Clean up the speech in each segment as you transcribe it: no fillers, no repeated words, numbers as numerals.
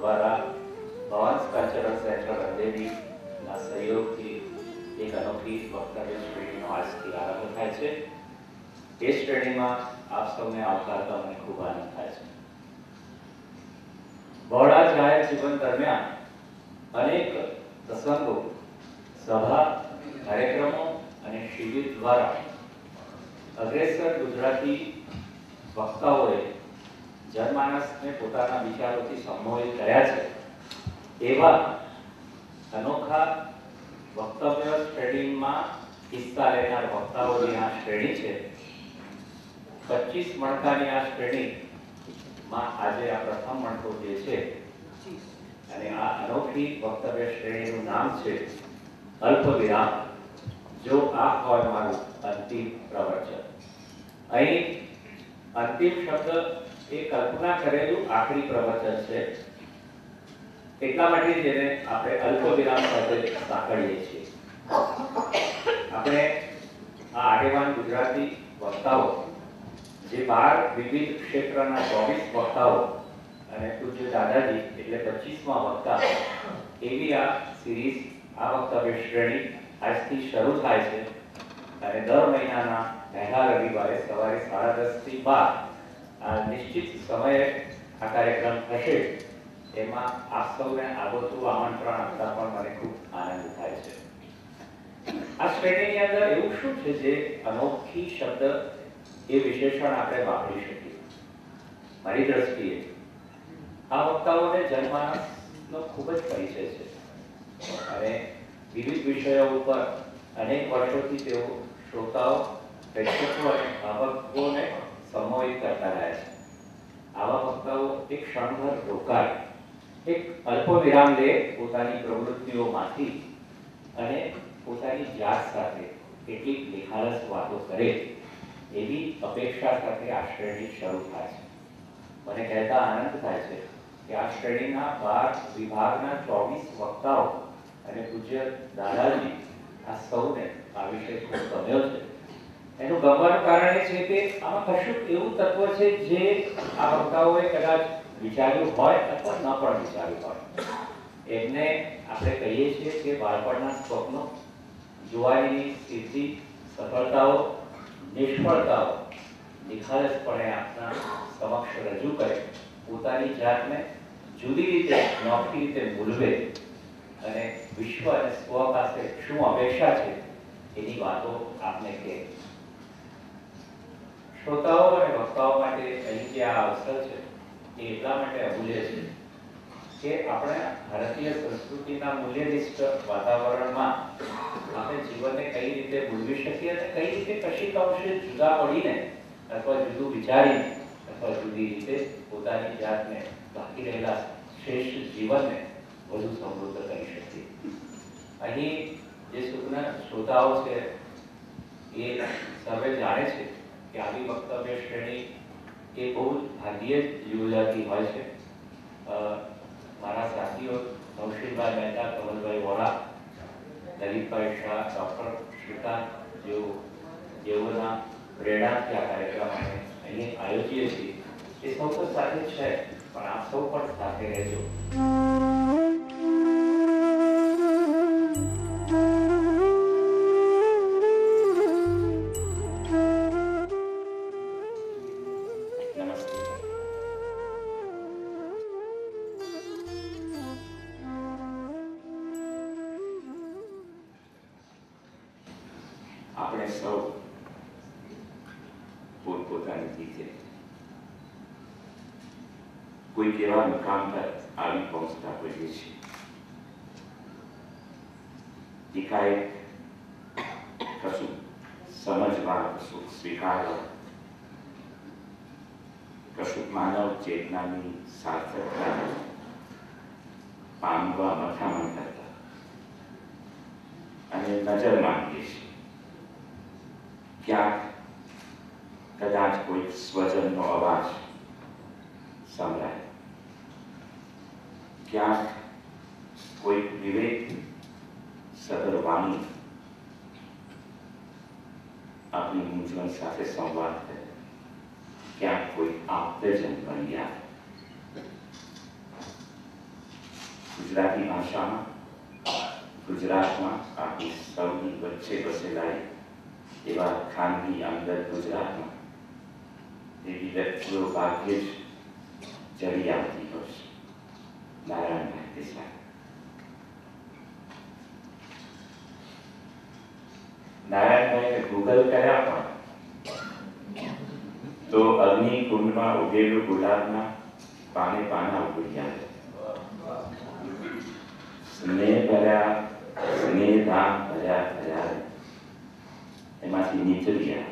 દ્વારા Bhavan's cultural centre અંધેરીના સહયોગથી એક અનોખી વક્તવ્ય શ્રેણીનો આજથી આરંભ થાય છે। એ શ્રેણીમાં આપ સૌને આવકારતા મને ખૂબ આનંદ થાય છે। વોરા જાહેર જીવન દરમિયાન અનેક પ્રસંગો, સભા, કાર્યક્રમો અને શિબિર દ્વારા અગ્રેસર ગુજરાતી વક્તાઓએ જનમાનસને પોતાના વિચારોથી સંમોહિત કર્યા છે। એવા અનોખા વક્તવ્ય શ્રેણીમાં હિસ્સા લેનાર વક્તાઓની આ શ્રેણી છે। 25 મણકાની આ શ્રેણીમાં આજે આ પ્રથમ મણકો જે છે અને આ અનોખી વક્તવ્ય શ્રેણીનું નામ છે અલ્પવિરામ, જો આ હોય મારું અંતિમ પ્રવચન। અહીં અંતિમ શબ્દ એ કલ્પના કરેલું આખરી પ્રવચન છે, એટલા માટે જેને આપણે અલ્પવિરામ સાથે સાંકળીએ છીએ। આપણે આ આગેવાન ગુજરાતી વક્તાઓ જે 12 વિવિધ ક્ષેત્રના 24 વક્તાઓ અને પૂજ્ય દાદાજી એટલે 25મા વક્તા, એવી આ સિરીઝ, આ વક્તવ્ય શ્રેણી આજથી શરૂ થાય છે અને દર મહિનાના પહેલા રવિવારે સવારે 10:30 થી 12 નિશ્ચિત સમયે આ કાર્યક્રમ થશે। એમાં આપ સૌને આગોતરું આમંત્રણ આપતા પણ મને ખૂબ આનંદ થાય છે। આ શ્રેણીની અંદર એવું શું છે જે અનોખી શબ્દ એ વિશેષણ આપણે વાપરી શકીએ? મારી દ્રષ્ટિએ આ વક્તાઓને જનમાનસનો ખૂબ જ પરિચય છે અને વિવિધ વિષયો ઉપર અનેક વર્ષોથી તેઓ શ્રોતાઓ, પ્રેક્ષકો અને ભાવકોને સંમોહિત કરતા રહ્યા છે। આવા વક્તાઓ એક ક્ષણભર રોકાય, એક અલ્પ વિરામ લે પોતાની પ્રવૃત્તિઓમાંથી અને પોતાની જાત સાથે કેટલીક નિખાલસ વાતો કરે, એવી અપેક્ષા સાથે આ શ્રેણી શરૂ થાય છે। મને કહેતા આનંદ થાય છે કે આ શ્રેણીના 12 વિભાગના 24 વક્તાઓ અને પૂજ્ય દાદાજી આ સૌને આ વિષય ખૂબ ગમ્યો છે। એનું ગમવાનું કારણ એ છે કે આમાં કશું એવું તત્વ છે જે આ વક્તાઓએ કદાચ વિચાર્યું હોય અથવા ન પણ વિચાર્યું હોય। એમને આપણે કહીએ છીએ કે બાળપણના સ્વપ્નો, જુવાનીની સિદ્ધિ, સફળતાઓ, નિષ્ફળતાઓ નિખાલસપણે આપના સમક્ષ રજૂ કરે, પોતાની જાતને જુદી રીતે, નોખી રીતે મૂલવે અને વિશ્વ અને સ્વ પાસે શું અપેક્ષા છે એની વાતો આપને કહે। શ્રોતાઓ અને વક્તાઓ માટે અહીં જે આ અવસર છે એ એટલા માટે અમૂલ્ય છે કે આપણે ભારતીય સંસ્કૃતિના મૂલ્યનિષ્ઠ વાતાવરણમાં આપણે જીવનને કઈ રીતે મૂલવી શકીએ અને કઈ રીતે કશીક અંશે જુદા પડીને અથવા જુદું વિચારીને અથવા જુદી રીતે પોતાની જાતને બાકી રહેલા શ્રેષ્ઠ જીવનને વધુ સમૃદ્ધ કરી શકીએ। અહીં જે શ્રોતાઓ છે એ સર્વે જાણે છે કે આવી વક્તવ્ય શ્રેણી એ બહુ જ ભાગ્યે જ યોજાતી હોય છે। મારા સાથીઓ નૌશીનભાઈ મહેતા, કમલભાઈ વોરા, દલીપભાઈ શાહ, ડૉક્ટર શ્રીકાંત જેઓના પ્રેરણાથી આ કાર્યક્રમ અમે અહીં આયોજીએ છીએ। એ સૌ તો સાથે છે, પણ આપ સૌ પણ સાથે રહેજો। આપણે સૌ પોતપોતાની રીતે કોઈક એવા મુકામ પર આવી પહોંચતા હોઈએ છીએ। એકાએક કશું સમજવા, કશું સ્વીકારવા, કશું માનવ ચેતનાની સાર્થકતા પામવા મથામણ કરતા અને નજર માંગીએ છીએ। ક્યાંક કદાચ કોઈ સ્વજનનો અવાજ સંભળાય, ક્યાંક કોઈ વિવેક સદર વાણી આપની મૂંઝવણ સાથે સંવાદ કરે, ક્યાંક કોઈ આપ્તજન બની આવે। ગુજરાતી ભાષામાં ગુજરાતમાં આપણી સૌની વચ્ચે વસેલા એવા ખાનગી અંદર ગુજરાતમાં એવી વ્યક્તિઓ ભાગ્યે જ ચડી આવતી હોય છે. નારાયણ દેસાઈ. નારાયણભાઈને ગૂગલ કર્યા પણ તો અગ્નિકુંડમાં ઉગેલું ગુલાબના પાને પાના ઉગડી આવે. સ્નેહ ભર્યા સ્નેહધામ ભર્યા ભર્યા એમાંથી નીકળી આવે.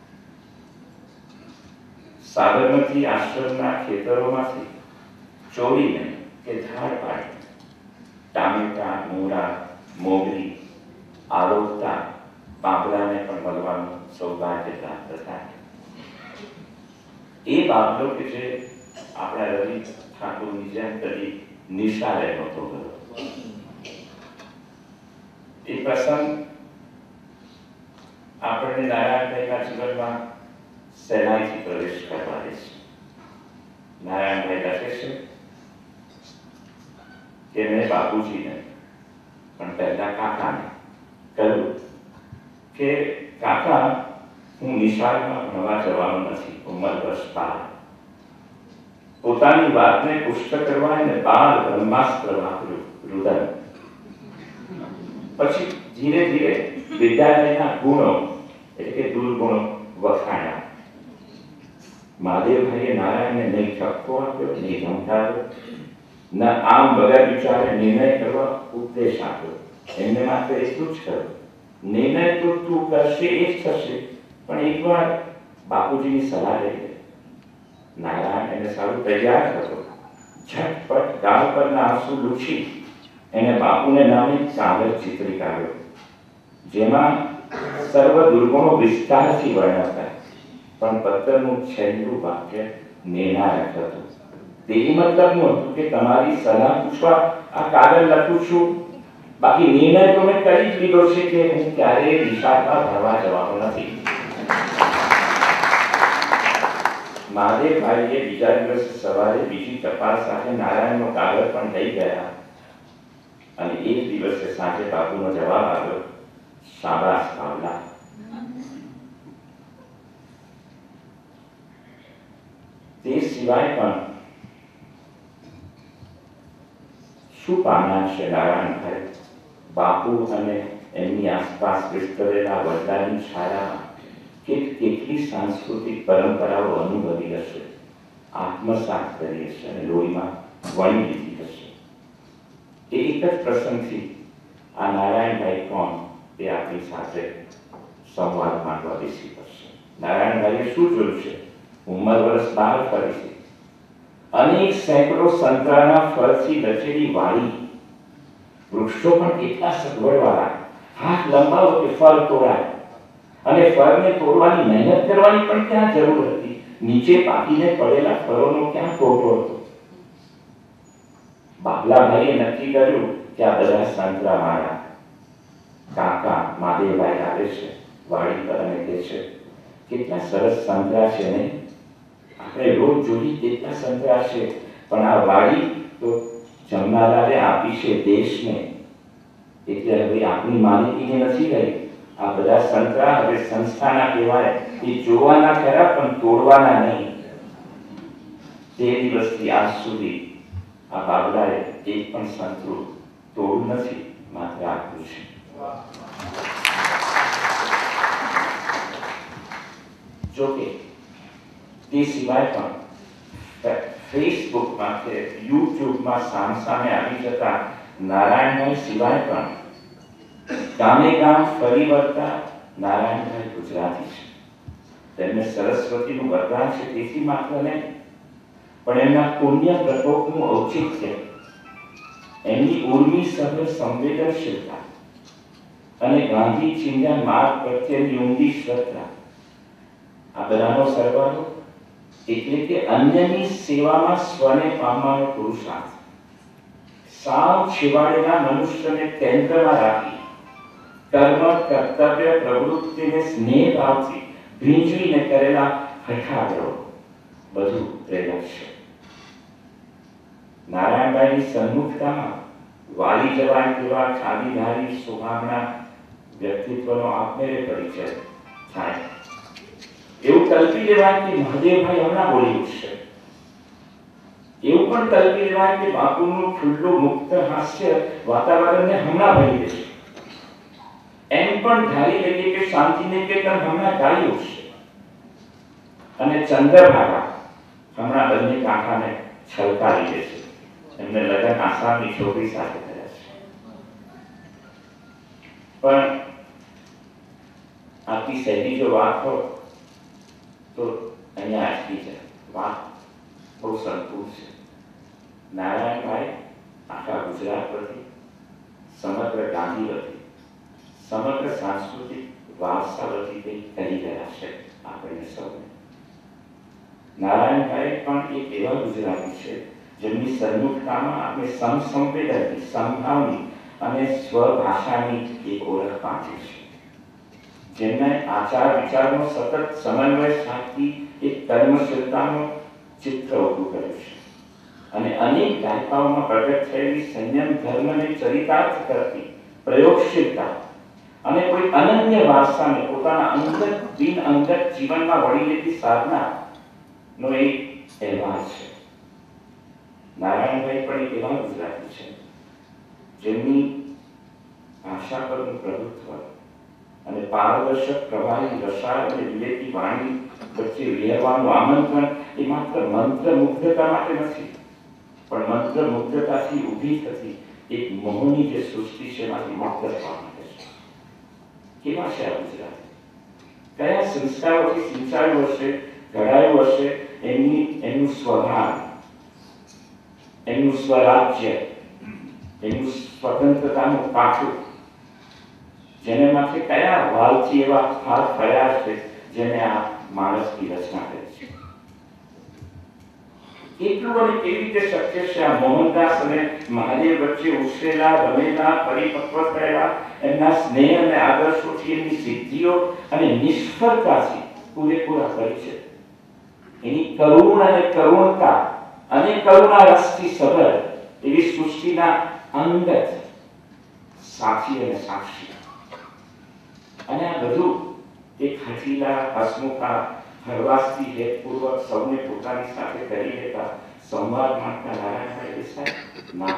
સાબરમતી આશ્રમના ખેતરોમાંથી ચોરીને કે ધાડ પાડી ટામેટા, મૂળા, મોગરી આરોગતા બાબલાને પણ મળવાનું સૌભાગ્ય પ્રાપ્ત થાય. એ બાબલો કે જે આપણા રવિ ઠાકોરની જેમ કરી નિશાળે નહોતો ગયો. એ પ્રસંગ આપણને નારાયણભાઈના જીવનમાં સહેલાઈથી પ્રવેશ કરવા દે છે. નારાયણભાઈ લખે છે કે મેં બાપુજીને પણ પહેલા કાકાને કહ્યું કે કાકા, હું નિશાળમાં ભણવા જવાનો નથી, ઉંમર વર્ષ 12. પોતાની વાતને પુષ્ટ કરવા એને બાળ બ્રહ્માસ્ત્ર વાપર્યું, રુદન. પછી ધીરે ધીરે વિદ્યાલયના ગુણો એટલે કે દુર્ગુણો વખાણ્યા. મહાદેવભાઈએ નારાયણને નહીં ઠપકો આપ્યો, નહીં ધમકાવ્યો, ન આમ વગર વિચારે નિર્ણય કરવા ઉપદેશ આપ્યો. એમને માત્ર એટલું જ કહ્યું, નિર્ણય તો તું કરશે એ જ થશે, પણ એકવાર બાપુજીની સલાહ લઈ લે. નારાયણ એને સારું તૈયાર થતો. ઝટપટ ગાળ પરના આંસુ લૂછી એને બાપુને નામે કાગળ ચિત્રી કાઢ્યો, જેમાં સર્વ દુર્ગુણો વિસ્તારથી વર્ણવતા, પણ પત્રનું છેલ્લું વાક્ય નિર્ણાયક હતું. તે મતલબનું હતું કે તમારી સલાહ પૂછવા આ કાગળ લખું છું, બાકી નિર્ણય તો મેં કરી જ લીધો છે કે હું ક્યારેય નિશાળમાં ભણવા જવાનો નથી. મહાદેવભાઈએ બીજા દિવસે સવારે બીજી ટપાલ સાથે નારાયણનો કાગળ પણ લઈ ગયા અને એક દિવસે સાંજે બાપુનો જવાબ આવ્યો, શાબાશ બાવલા. તે સિવાય પણ શું પામ્યા છે નારાયણભાઈ? બાપુ અને એમની આસપાસ વિસ્તરેલા વડલાની છાયામાં કેટલી સાંસ્કૃતિક પરંપરાઓ અનુભવી હશે, આત્મસાત કરી હશે અને લોહીમાં વણી લીધી હશે. એ એક જ પ્રસંગથી આ નારાયણભાઈ કોણ તે આપણી સાથે સંવાદ માંડવા બેસી પડશે. નારાયણભાઈએ શું જોયું છે? ઉંમર વર્ષ 12 ફરી છે. અનેક સેંકડો સંતરાના ફળથી રચેલી વાડી, વૃક્ષો પણ કેટલા સગવડવાળા, હાથ લંબાવો કે ફળ તોડાય, અને ફળને તોડવાની મહેનત કરવાની પણ ક્યાં જરૂર હતી? નીચે પાકીને પડેલા ફળોનો ક્યાં કોટો હતો? બાબલાભાઈએ નક્કી કર્યું કે આ બધા સંતરા મારા. કાકા મહાદેવભાઈ આવે છે વાડી પર અને કહે છે, કેટલા સરસ સંતરા છે ને, આપણે રોજ જોઈએ કેટલા સંતરા છે, પણ આ વાડી તો જમનારાએ આપી છે દેશને, એટલે હવે આપણી માલિકીને નથી રહી. આ બધા સંતરા હવે સંસ્થાના કહેવાય, એ જોવાના ખરા પણ તોડવાના નહીં. તે દિવસથી આજ સુધી આ બાબલાએ એક પણ સંતરું તોડવું નથી, માત્ર આપ્યું છે. જોકે તે સિવાય પણ ફેસબુકમાં કે યુટ્યુબમાં સામસામે આવી જતા નારાયણભાઈ સિવાય પણ ગામે ગામ ફરી વળતા નારાયણભાઈ ગુજરાતી છે. તેમને સરસ્વતીનું વરદાન છે, તેથી માત્ર નહીં, પણ એમના પુણ્ય પ્રકોપનું ઔચિત્ય, એમની ઉર્મી સભર સંવેદનશીલતા અને ગાંધી ચિંધ્યા માર્ગ પ્રત્યેની ઊંડી શ્રદ્ધા, આ બધાનો સરવાળો એટલે કે અન્યની સેવામાં સ્વને પામવાનો પુરુષાર્થ, સાવ છેવાડેલા મનુષ્યને કેન્દ્રમાં રાખી કર્મ કર્તવ્ય પ્રવૃત્તિને સ્નેહ ભાવથી ભીંજવીને કરેલા હઠાગ્રહો બધું પ્રેરક છે. નારાયણભાઈની સન્મુખતામાં વાલી જવાન જેવા ખાદીધારી શોભામણા વ્યક્તિત્વનો આપમેળે પરિચય થાય. એવું કલ્પી લેવાય કે મહાદેવભાઈ હમણાં બોલી ઉઠશે. એવું પણ કલ્પી લેવાય કે બાપુનું ખુલ્લું મુક્ત હાસ્ય વાતાવરણને હમણાં ભરી દેશે. એમ પણ ધારી લઈએ કે શાંતિનિકેતન હમણાં ગાઈ ઉઠશે અને ચંદ્રભાગા હમણાં બંને કાંઠાને છલકાવી દેશે. એમને લગ્ન આસામની છોકરી સાથે થયા છે. પણ આટલી સહેલી જો વાત હોય તો અહીંયા અટકી જાય. વાત બહુ સંકુલ છે. નારાયણભાઈ આખા ગુજરાત પરથી, સમગ્ર ગાંધી વતી, સમગ્ર સાંસ્કૃતિક વારસા વતી કંઈક કરી રહ્યા છે આપણને સૌને. નારાયણભાઈ પણ એક એવા ગુજરાતી છે જેમની સન્મુખતામાં આપણે સમસંવેદનની, સમભાવની અને સ્વભાષાની એક ઓળખ પામી છે. જેમણે આચાર વિચારનો સતત સમન્વય સાધતી એક કર્મશીલતાનો ચિત્ર ઊભું કર્યું છે અને અનેક દાયકાઓમાં પ્રગટ થયેલી સંયમ ધર્મને ચરિતાર્થ કરતી પ્રયોગશીલતા અને કોઈ અનન્ય વારસાને પોતાના અંગત બિન અંગત જીવનમાં વળી લેતી સાધનાનો એક અહેવાલ છે. નારાયણભાઈ પણ એક એવા ગુજરાતી છે જેમની ભાષા પરનું પ્રભુત્વ અને પારદર્શક પ્રવાહી રસાળ અને વિલેતી વાણી વચ્ચે વિહરવાનું આમંત્રણ એ માત્ર મંત્રમુગ્ધતા માટે નથી, પણ મંત્રમુગ્ધતાથી ઊભી થતી એક મોહની જે સૃષ્ટિ છે એમાંથી મુક્ત થવા માટે છે. કેવા છે આ ગુજરાતી? કયા સંસ્કારોથી સિંચાયું હશે, ઘડાયું હશે એમનું સ્વભાવ, એમનું સ્વરાજ્ય, એમનું સ્વતંત્રતાનું પાછું, જેને માથે કયા વાલથી એવા હાથ ફર્યા છે જેને આ માણસની રચના કરી છે. કેટલું અને કેવી રીતે શક્ય છે આ મોહનદાસ અને મહાદેવ વચ્ચે ઉછરેલા, રમેલા, પરિપક્વ થયેલા એમના સ્નેહ અને આદર્શોથી, એમની સિદ્ધિઓ અને નિષ્ફળતાથી પૂરેપૂરા પરિચય, એની કરુણ અને કરુણતા અને કરુણા રસથી સબર એવી સૃષ્ટિના અંગત સાક્ષી અને સાક્ષી. અને આ બધું એક હઠીલા, હસમુખા, હળવાશથી હેતપૂર્વક સૌને પોતાની સાથે કરી લેતા સંવાદ માંગતા નારાયણભાઈ દેસાઈ ના.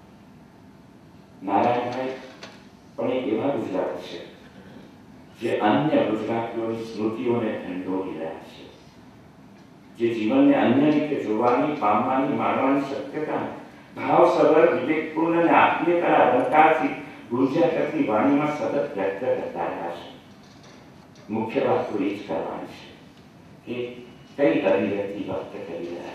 નારાયણભાઈ પણ એક એવા ગુજરાતી છે જે અન્ય ગુજરાતીઓની સ્મૃતિઓને ઢંઢોળી રહ્યા છે, જે જીવનને અન્ય રીતે જોવાની, પામવાની, માણવાની શક્યતાને ભાવસભર, વિવેકપૂર્ણ અને આત્મીયતાના અલંકારથી ગુંજા કરતી વાણીમાં સતત વ્યક્ત કરતા રહ્યા છે. મુખ્ય વાત તો એ જ કરવાની છે કે કઈ અભિવ્યક્તિ વ્યક્ત કરી રહ્યા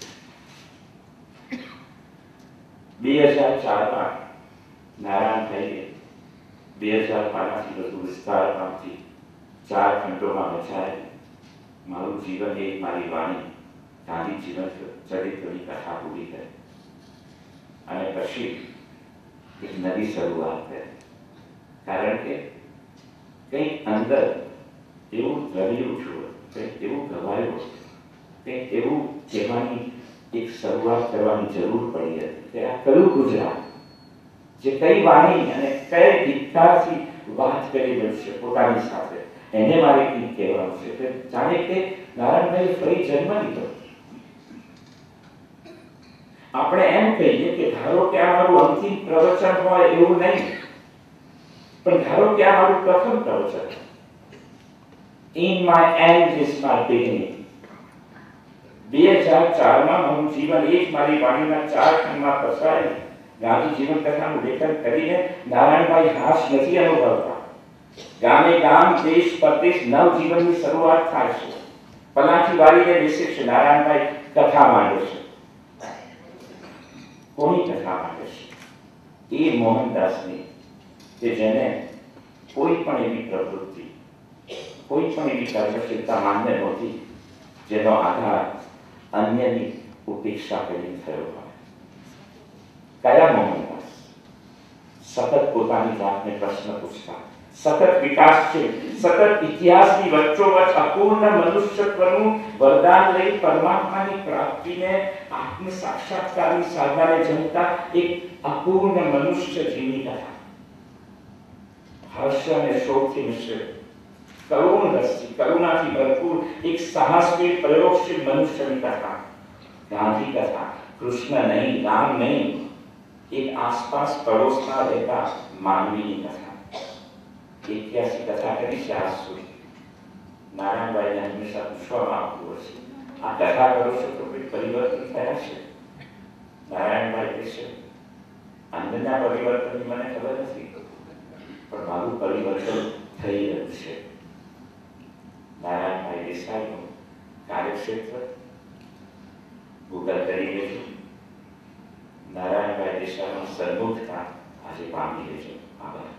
છે. 2004માં નારાયણભાઈએ 2005થી વધુ વિસ્તાર પામતી 4 ખંડોમાં વહેંચાયેલી મારું જીવન એ મારી વાણી ગાંધી જીવન ચરિત્રની કથા પૂરી કરી અને પછી એક નવી શરૂઆત કરી. કારણ કે કંઈક અંદર એવું દ્રવ્યું છું, કંઈક એવું ગવાયું, કંઈક એવું કહેવાની એક શરૂઆત કરવાની જરૂર પડી હતી કે આ કયું ગુજરાત જે કઈ વાણી અને કઈ ધિક્કારથી વાત કરી રહ્યું છે પોતાની સાથે, એને મારે કંઈક કહેવાનું છે. જાણે કે નારાયણભાઈ ફરી જન્મ લીધો. આપણે એમ કહીએ કે ધારો કે આ મારું અંતિમ પ્રવચન હોય એવું નહીં, પણ ધારો કે આ મારું પ્રથમ પ્રવચન. In my end is my beginning. 2004માં મારું જીવન એ જ મારી વાણીના 4 ખંડમાં પસરાયેલી ગાંધી જીવન કથાનું લેખન કરીને નારાયણભાઈ હાશ નથી અનુભવતા. ગામે ગામ, દેશ પરદેશ નવ જીવનની શરૂઆત થાય છે. પલાઠી વાળીને બેસે છે નારાયણભાઈ, કથા માંડે છે. કોની કથા માંડે છે? એ મોહનદાસની કે જેને કોઈ પણ એવી પ્રવૃત્તિ, કોઈ પણ એવી કર્મશીલતા માન્ય નહોતી જેનો આધાર અન્યની ઉપેક્ષા કરીને થયો હોય. કયા મોહનદાસ સતત પોતાની જાતને પ્રશ્ન પૂછતા સતત વિકાસ છે, સતત ઇતિહાસની વચ્ચોવચ્ચ અપૂર્ણ મનુષ્યત્વનું વરદાન લઈ પરમાત્માની પ્રાપ્તિને આત્મ સાક્ષાત્કારની સાધનાને જમતા એક અપૂર્ણ મનુષ્ય જીવની કથા. હર્ષ અને શોકથી મિશ્રિત, કરુણ રસથી, કરુણાથી ભરપૂર એક સાહસવી પ્રયોગશીલ મનુષ્યની કથા. ગાંધી કથા, કૃષ્ણ નહીં, રામ નહીં, એક આસપાસ પડોશમાં રહેતા માનવીની કથા. 81 કથા કરી છે આજ સુધી. નારાયણભાઈને હંમેશા પૂછવામાં આવતું હશે, આ કથા કરો છો તો કોઈ પરિવર્તન થયા છે? નારાયણભાઈ કહેશે, અંદરના પરિવર્તનની મને ખબર નથી, પણ મારું પરિવર્તન થઈ રહ્યું છે. નારાયણભાઈ દેસાઈનું કાર્યક્ષેત્ર ગૂગલ કરી લેજો. નારાયણભાઈ દેસાઈનું સન્મુખતા આજે પામી લેજો. આભાર.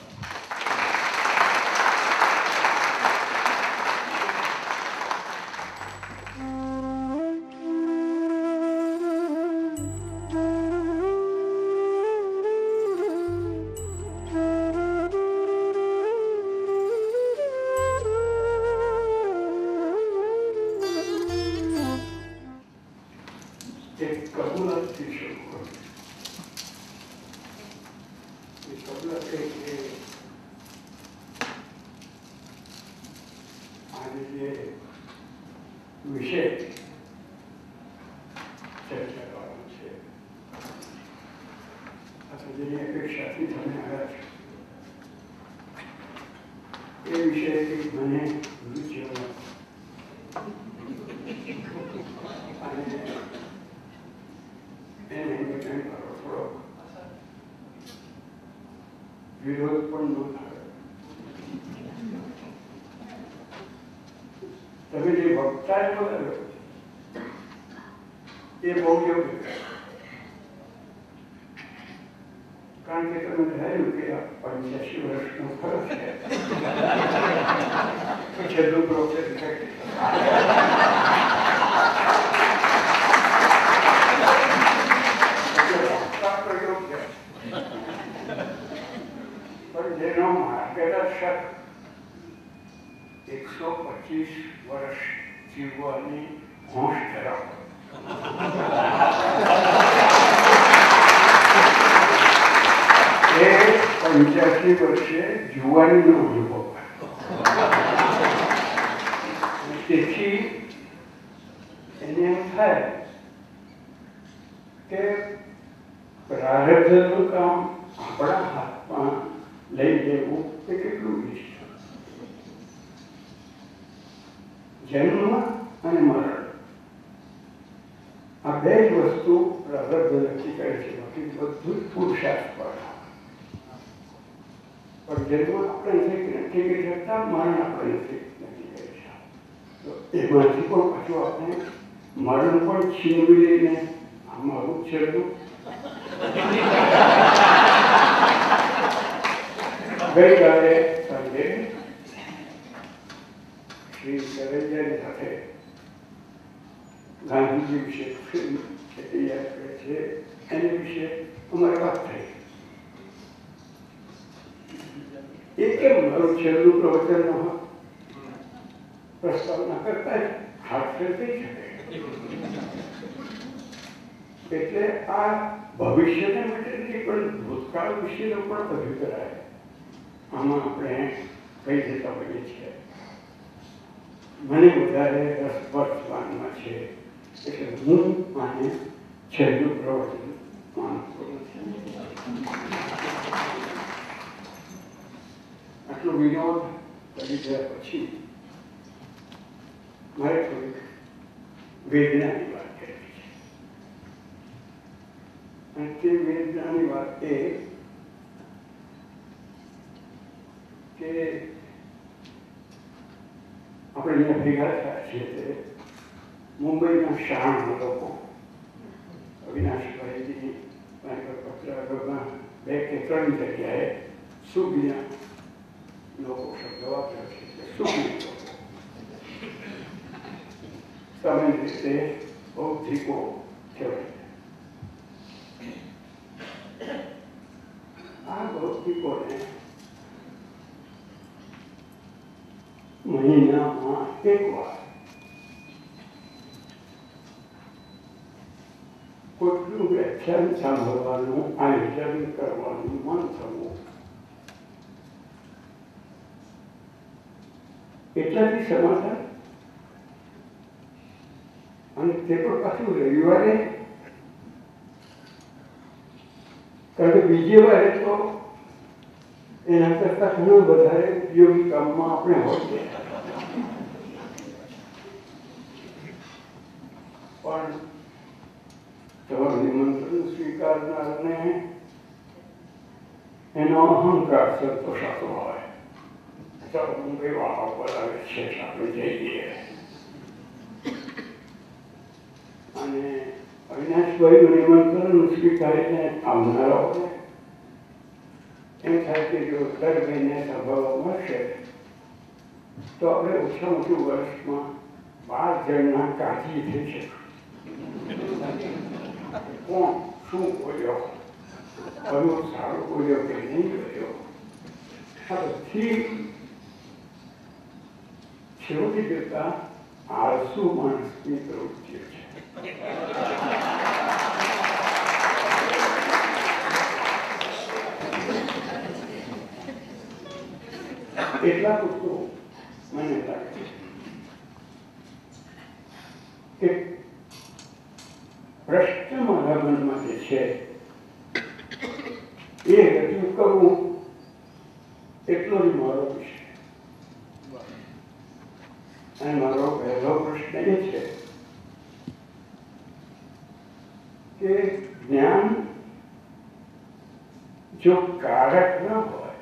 મુંબઈના શાળાના લોકો અવિનાશ પારેખજી મારી પર પત્રકારોમાં 2 કે 3 જગ્યાએ સુજ્ઞ લોકો શબ્દ વાપર્યો છે. સુજ્ઞ લોકો સામાન્ય રીતે બૌદ્ધિકો કહેવાય. આ બૌદ્ધિકોને મહિનામાં એકવાર કોઈનું વ્યાખ્યાન સાંભળવાનું આયોજન કરવાનું મન થવું, એટલાથી સમાધાન. અને તે પણ પાછું રવિવારે, કારણ કે બીજી વારે તો એના કરતા ઘણું વધારે ઉપયોગી કામમાં આપણે હોઈએ. પણ તમારું નિમંત્રણ સ્વીકારનારને એનો અહંકાર સંતોષાતો હોય, ચાલો મુંબઈ વાળા બોલાવે છે આપણે જઈએ. અને અવિનાશભાઈનું નિમંત્રણ સ્વીકારીને આવનારાઓને એમ થાય કે જો દર મહિને સાંભળવા મળશે તો આપણે ઓછામાં ઓછું વર્ષમાં 12 જણના કાળજી થઈ શકે. કોણ શું બોલ્યો, કયું સારું બોલ્યો કે નહીં બોલ્યો, આ બધી છેવટી જતા આળસુ માણસની પ્રવૃત્તિઓ છે. એટલા પૂરતું મને લાગે કે પ્રશ્ન મારા મનમાં જે છે એ રજૂ કરવું એટલો જ મારો વિષય. અને મારો પહેલો પ્રશ્ન એ છે કે જ્ઞાન જો કારક ન હોય,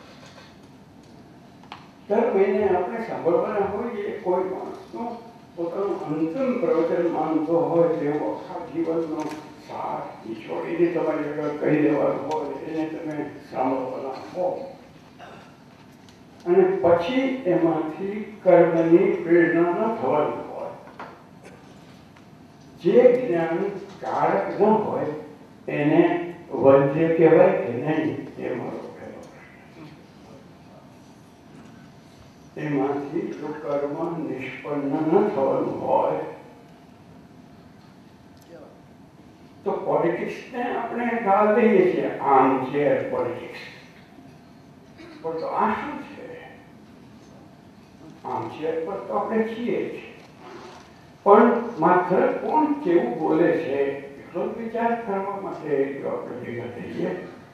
દર મહિને આપણે સાંભળવાના હોઈએ કોઈ માણસનું પોતાનું અંતિમ પ્રવચન માનતો હોય તેવો આખા જીવનનો સાર છોડીને તમારી આગળ કહી દેવાનું હોય, એને તમે સાંભળવાના હો, અને પછી એમાંથી કર્મની પ્રેરણા ન થવાની હોય, જે જ્ઞાન કારક ન હોય એને વંદ્ય કહેવાય કે નહીં, એ મારો પહેલો પ્રશ્ન. એમાંથી જો કર્મ નિષ્પન્ન ન થવાનું હોય તો પોલિટિક્સને આપણે ગાળ દઈએ છીએ, આર્મચેર પોલિટિક્સ. પણ તો આ શું છે? આર્મચેર પર તો આપણે છીએ જ, પણ માત્ર કોણ કેવું બોલે છે એટલો જ વિચાર કરવા માટે જો આપણે ભેગા થઈએ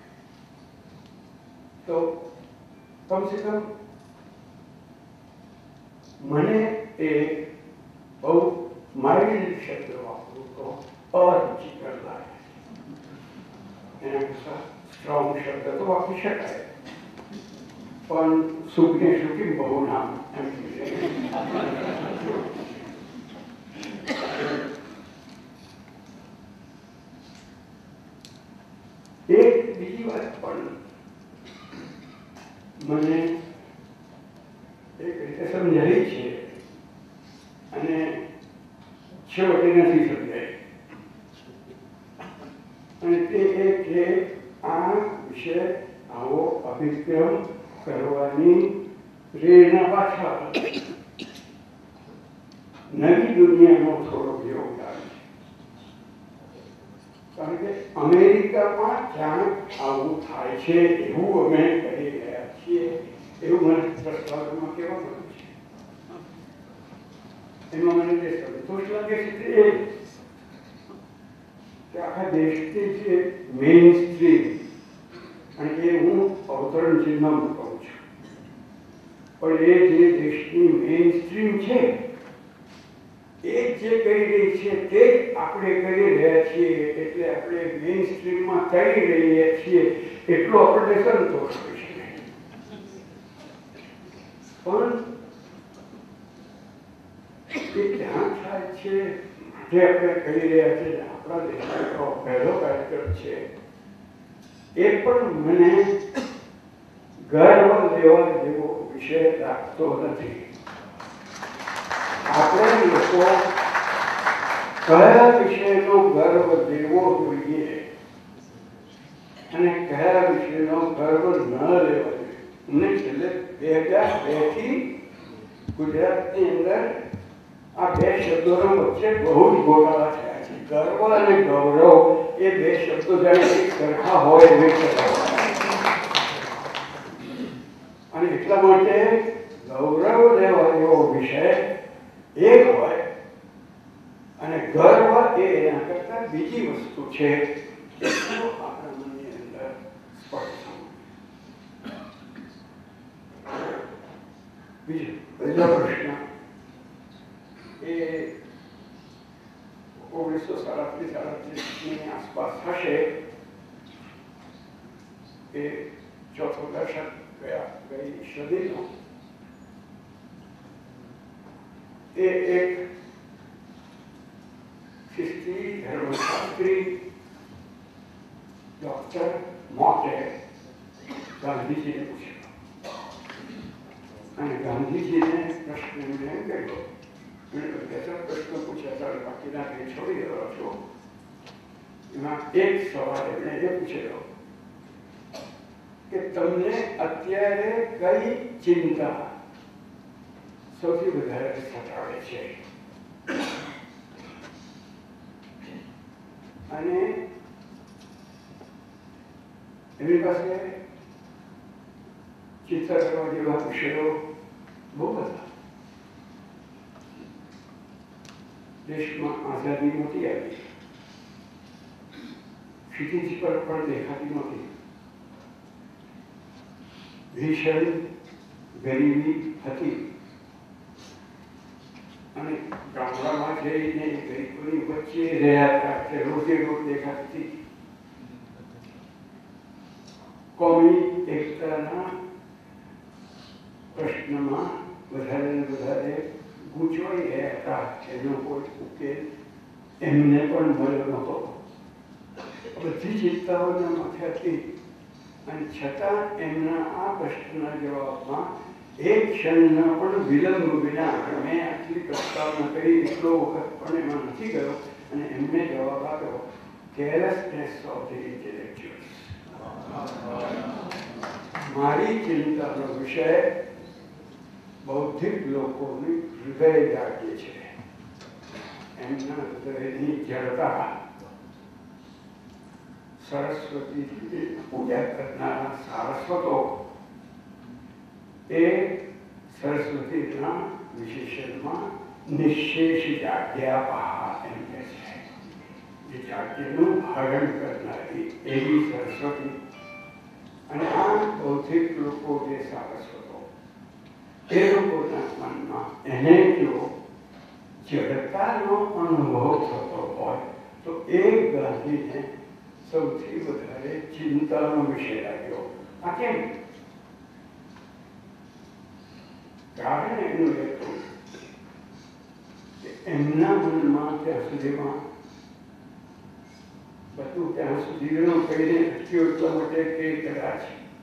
તો કમસે કમ મને એ બહુ માઇલ્ડ શબ્દ વાપરું તો અરુચિકર લાગે. એના કરતા સ્ટ્રોંગ શબ્દ તો વાપરી શકાય, પણ સુખને સુખી બહુ નામ એમ. એક બીજી વાત પણ મને એક રીતે સમજાવી છે અને છેવટે નથી સમજાય, અને તે એ કે આ વિશે આવો અભિક્રમ કરવાની પ્રેરણા પાછળ નવી દુનિયાનો થોડો યોગદાન છે. કારણ કે અમેરિકામાં ક્યાંક આવું થાય છે એવું અમે કરી રહ્યા છીએ, એવું મને પ્રસ્તાવમાં કહેવા મળ્યું છે. એમાં મને જે સંતોષ લાગે છે તે કે આખા દેશની જે મેઇન સ્ટ્રીમ, અને એ હું અવતરણ ચિહ્નમાં કહું છું, પણ એ જે દેશની મેઇન સ્ટ્રીમ છે એ જે કરી રહી છે તે આપણે કરી રહ્યા છીએ, એટલે આપણે મેઇન સ્ટ્રીમમાં કરી રહ્યા છીએ એટલો આપણને સંતોષ હોય છે. પણ એ ધ્યાન થાય છે જે આપણે કરી રહ્યા છીએ, આપણા દેશનો પહેલો કાર્યક્રમ છે, એ પણ મને ગર્વ લેવા જેવો વિષય લાગતો નથી. આપણે લોકો કયા વિષયનો ગર્વ લેવો જોઈએ અને કયા વિષયનો ગર્વ ન લેવો જોઈએ. અમને છેલ્લે 2002 થી ગુજરાતની અંદર આ બે શબ્દોના વચ્ચે બહુ જ ગોટાળા થયા છે. ગર્વ અને ગૌરવ એ બે શબ્દો જાણે એક સરખા હોય એવી કહેવાય. અને એટલા માટે ગૌરવ લેવા એવો વિષય એક હોય અને ગર્વ એ એના કરતા બીજી વસ્તુ છે. આપણા મનની અંદર સ્પષ્ટ બીજો પહેલો પ્રશ્ન એ 1937-38 આસપાસ હશે. એ ચોથો દશક ગઈ સદીનો. એ એક ખ્રિસ્તી ધર્મશાસ્ત્રી ડોક્ટર મોટે ગાંધીજીને પૂછ્યું અને ગાંધીજીને પ્રશ્ન એમને એમ કર્યો. પ્રશ્ન પૂછ્યા ત્યારે બાકીના કંઈ છોડી દેવા છો. એમાં એક સવાલ એમણે એ પૂછેલો કે તમને અત્યારે કઈ ચિંતા સૌથી વધારે સતાવે છે? અને એમની પાસે ચિંતા કરવા જેવા વિષયો બહુ બધા. દેશમાં આઝાદી નહોતી આવી, ક્ષિતિજ પર પણ દેખાતી નહોતી, ભીષણ ગરીબી હતી અને ગામડામાં જઈને ગરીબોની વચ્ચે રહ્યા હતા તે રોજે રોજ દેખાતી. કોમી એકતાના પ્રશ્નમાં વધારે ને વધારે ગૂંચવાઈ ગયા હતા. એનો કોઈ ઉકેલ એમને પણ મળ્યો નહોતો. બધી ચિંતાઓના માથે હતી અને છતાં એમના આ પ્રશ્નના જવાબમાં એક ક્ષણના પણ વિલંબ વિના મેં આટલી પ્રસ્તાવના કરી એટલો વખત પણ એમાં નથી ગયો અને એમને જવાબ આપ્યો કેરલેસનેસ ઓફ ધ ઇન્ટેલેક્ચ્યુઅલ્સ. મારી ચિંતાનો વિષય બૌદ્ધિક લોકોની હૃદય જાગે છે. એમના હૃદયની જડતા. સરસ્વતીની પૂજા કરનારા સારસ્વતો એ સરસ્વતીના વિશેષણમાં નિશેષ જાગ્યા એમ કહે છે. જે જાગ્યનું હરણ કરનારી એવી સરસ્વતી. અને આ બૌદ્ધિક લોકો જે સારસ્વતો એ લોકોના મનમાં એને જો જડતાનો અનુભવ થતો હોય તો એ ગાંધીને સૌથી વધારે ચિંતાનો વિષય લાગ્યો. આ કેમ? કારણ એનું હતું કે એમના મનમાં ત્યાં સુધીમાં બધું ત્યાં સુધીનો કહીને અટક્યો એટલા માટે કે કદાચ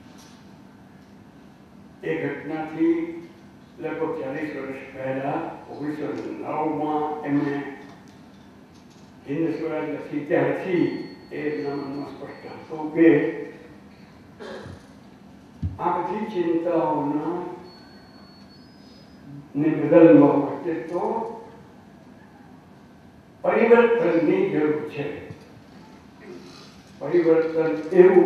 એ ઘટનાથી લગભગ 40 વર્ષ પહેલા 1909માં એમણે હિન્દ સ્વરાજ લખી ત્યારથી એમના મનમાં સ્પષ્ટ હતું કે આ બધી ચિંતાઓના ને બદલવા માટે તો પરિવર્તનની જરૂર છે. પરિવર્તન એવું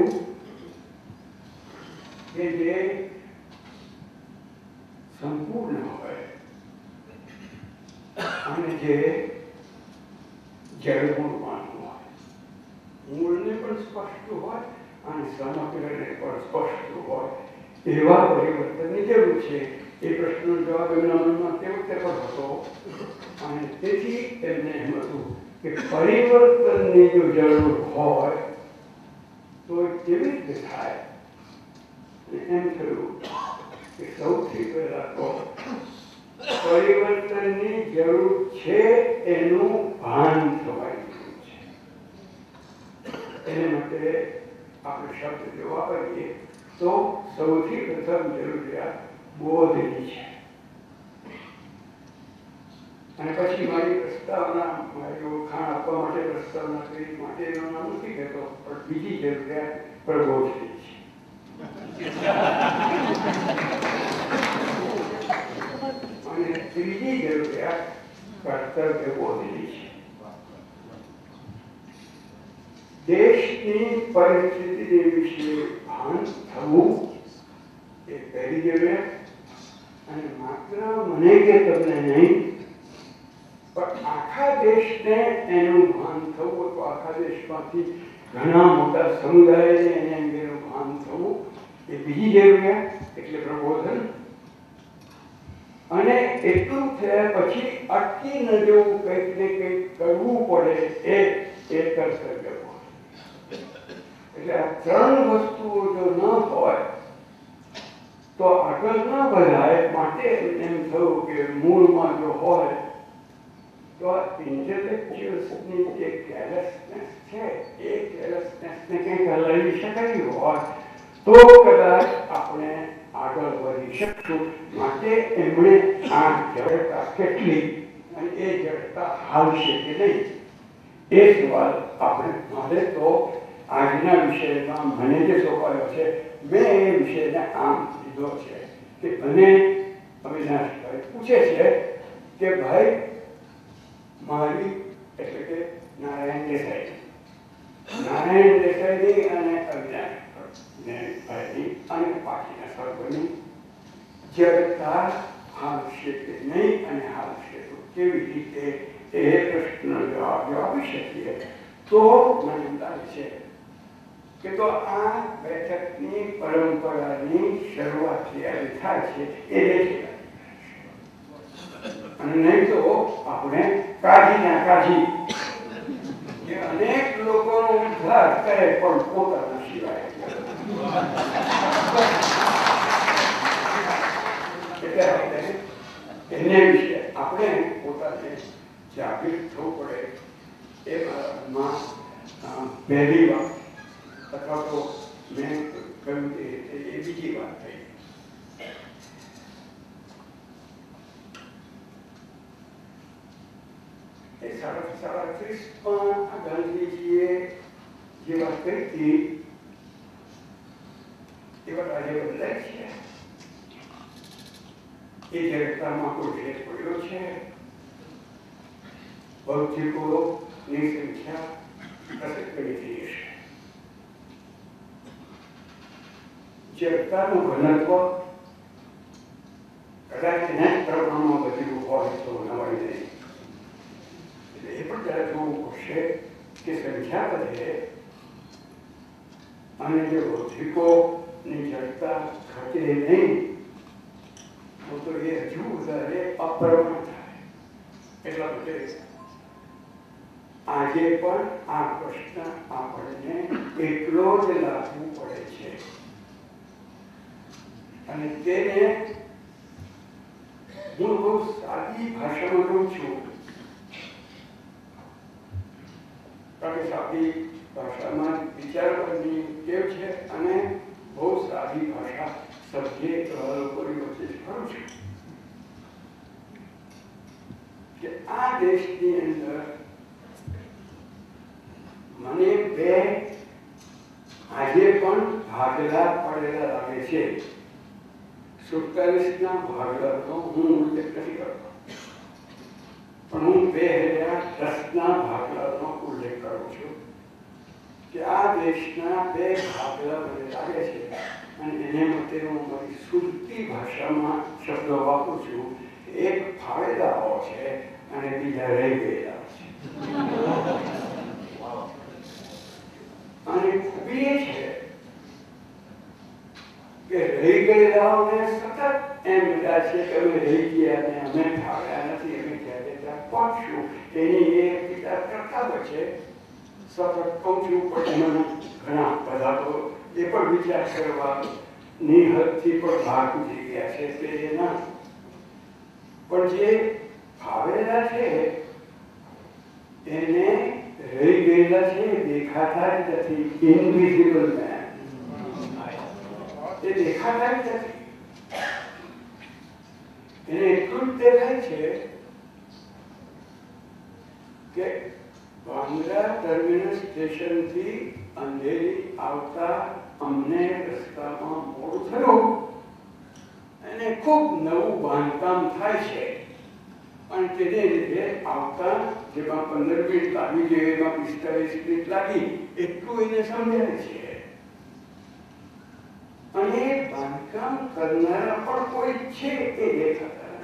કે જે સંપૂર્ણ હોય અને જે જળમૂળમાં હોય, મૂળને પણ સ્પષ્ટ હોય અને સમગ્રને પણ સ્પષ્ટ હોય એવા પરિવર્તનની જરૂર છે. એ પ્રશ્નનો જવાબ એમના મનમાં તે વખતે પણ હતો અને તેથી એમને એમ હતું કે પરિવર્તનની જો જરૂર હોય તો એ કેવી રીતે થાય? એમ થયું કે સૌથી પહેલા તો પરિવર્તનની જરૂર છે એનું ભાન થવાની જરૂર છે. એને માટે આપણે શબ્દ જો વાપરીએ તો સૌથી પ્રથમ જરૂરિયાત બોધની છે. અને પછી મારી પ્રસ્તાવના, મારી ઓળખાણ આપવા માટે પ્રસ્તાવના કરી માટે એનું નામ નથી કહેતો, પણ બીજી જરૂરિયાત પ્રબોધની છે. બીજી જરૂરિયાત કર્તવ્ય બોધની છે. દેશની પરિસ્થિતિ વિશે ભાન થવું એ પહેલી જરૂરિયાત. અને માત્ર મને કે તમને નહીં, પણ આખા દેશને એનું ભાન થવું, તો આખા દેશમાંથી ઘણા મોટા સમુદાયને એને અંગેનું ભાન થવું એ બીજી જરૂરિયાત, એટલે પ્રબોધન. અને એટલું થયા પછી અટકી ન જવું, કંઈક ને કંઈક કરવું પડે એ કર્તવ્ય. એટલે આ ત્રણ વસ્તુઓ જો ન હોય તો આગળ ન વધાય. માટે એમ થયું કે મૂળમાં જો હોય તો ઇન્ટેલેક્ચ્યુઅલ્સની જે કેરલેસનેસ છે એ કેરલેસનેસને કંઈક હલાવી શકાય હોય તો કદાચ આપણે આગળ વધી શકશું. માટે એમણે આ જડતા કેટલી અને એ જડતા હાલશે કે નહીં એ સવાલ આપણે મારે તો આજના વિષયમાં મને જે સોંપાયો છે મેં એ વિષયને આમ લીધો છે કે મને અવિનાશભાઈ પૂછે છે કે ભાઈ મારી એટલે કે નારાયણ દેસાઈની અને અવિનાશભાઈની અને બાકીના સર્વની જડતા હાલશે કે નહીં અને હાલશે તો કેવી રીતે એ પ્રશ્નનો જવાબ જો આપી શકીએ તો મને લાગે છે કે તો આ બેઠકની પરંપરાની શરૂઆત જ્યારે થાય છે એ દેખી અને નહીં તો આપણે કાઢી કે અનેક લોકોનો ઉદ્ધાર કરે પણ પોતાના સિવાય. એટલે એને વિશે આપણે પોતાને જાગૃત થવું પડે. એમાં પહેલી વાત અથવા તો મેં કહ્યું એ બીજી વાત થઈ. એ 37 ગાંધીજીએ જે વાત કરી હતી એ વાત આજે બદલાય છે. એ જડતામાં કોઈ ભેદ પડ્યો છે. ભૌતિકોની સંખ્યા ઘણી થઈ હશે. જડતાનું ઘનત્વ કદાચ એના જ પ્રમાણમાં બદલ્યું હોય તો નવાઈ નહીં. એટલે એ પણ ત્યારે જોવું પડશે કે સંખ્યા વધે અને જે ભૌતિકોની જડતા ઘટે નહીં તો એ હજુ વધારે અપ્રમાણ થાય. એટલા માટે આજે પણ આ પ્રશ્ન આપણને એટલો જ લાગવું પડે છે અને તેને હું બહુ સાદી ભાષામાં કહું છું. કારણ કે સાદી ભાષામાં વિચારવાની ટેવ છે અને બહુ સાદી ભાષા સબ્જે લોકોની વચ્ચે કરું છું કે આ દેશની અંદર મને બે આજે પણ ભાગલા પડેલા લાગે છે. 47ના ભાગલાનો હું ઉલ્લેખ નથી કરતો, પણ હું 2010ના ભાગલાનો ઉલ્લેખ કરું છું કે આ દેશના બે ભાગલા મને લાગે છે અને એને માટે હું મારી સુરતી ભાષામાં શબ્દો વાપરું છું. એક ફાળેલાઓ છે અને બીજા રહી ગયેલા છે. અને ખૂબી એ છે કે રહી ગયેલાઓને સતત એમ બધા છે કે અમે રહી ગયા અને અમે ફાળ્યા નથી, અમે ક્યારે ત્યાં પહોંચશું એની એ વિચાર કરતા હોય છે. સતત કહું છું પણ એમાં ઘણા બધા તો એ પણ વિચાર કરવાની હદથી પણ ભાગ ઉઠી ગયા છે તે એના પણ જે ફાવેલા છે એને રહી ગયેલા છે દેખાતા જ નથી. ઇનવિઝિબલ મેન એ દેખાતા જ નથી. એને એટલું જ દેખાય છે કે બાંદ્રા ટર્મિનસ સ્ટેશનથી અંધેરી આવતા અમને રસ્તામાં મોડું થયું અને ખૂબ નવું બાંધકામ થાય છે અને તેને લીધે આવતા જેમાં 15 મિનિટ લાગી જોઈએ એમાં 45 મિનિટ લાગી એટલું એને સમજાય છે. અને બાંધકામ કરનારા પણ કોઈ છે એ દેખાતા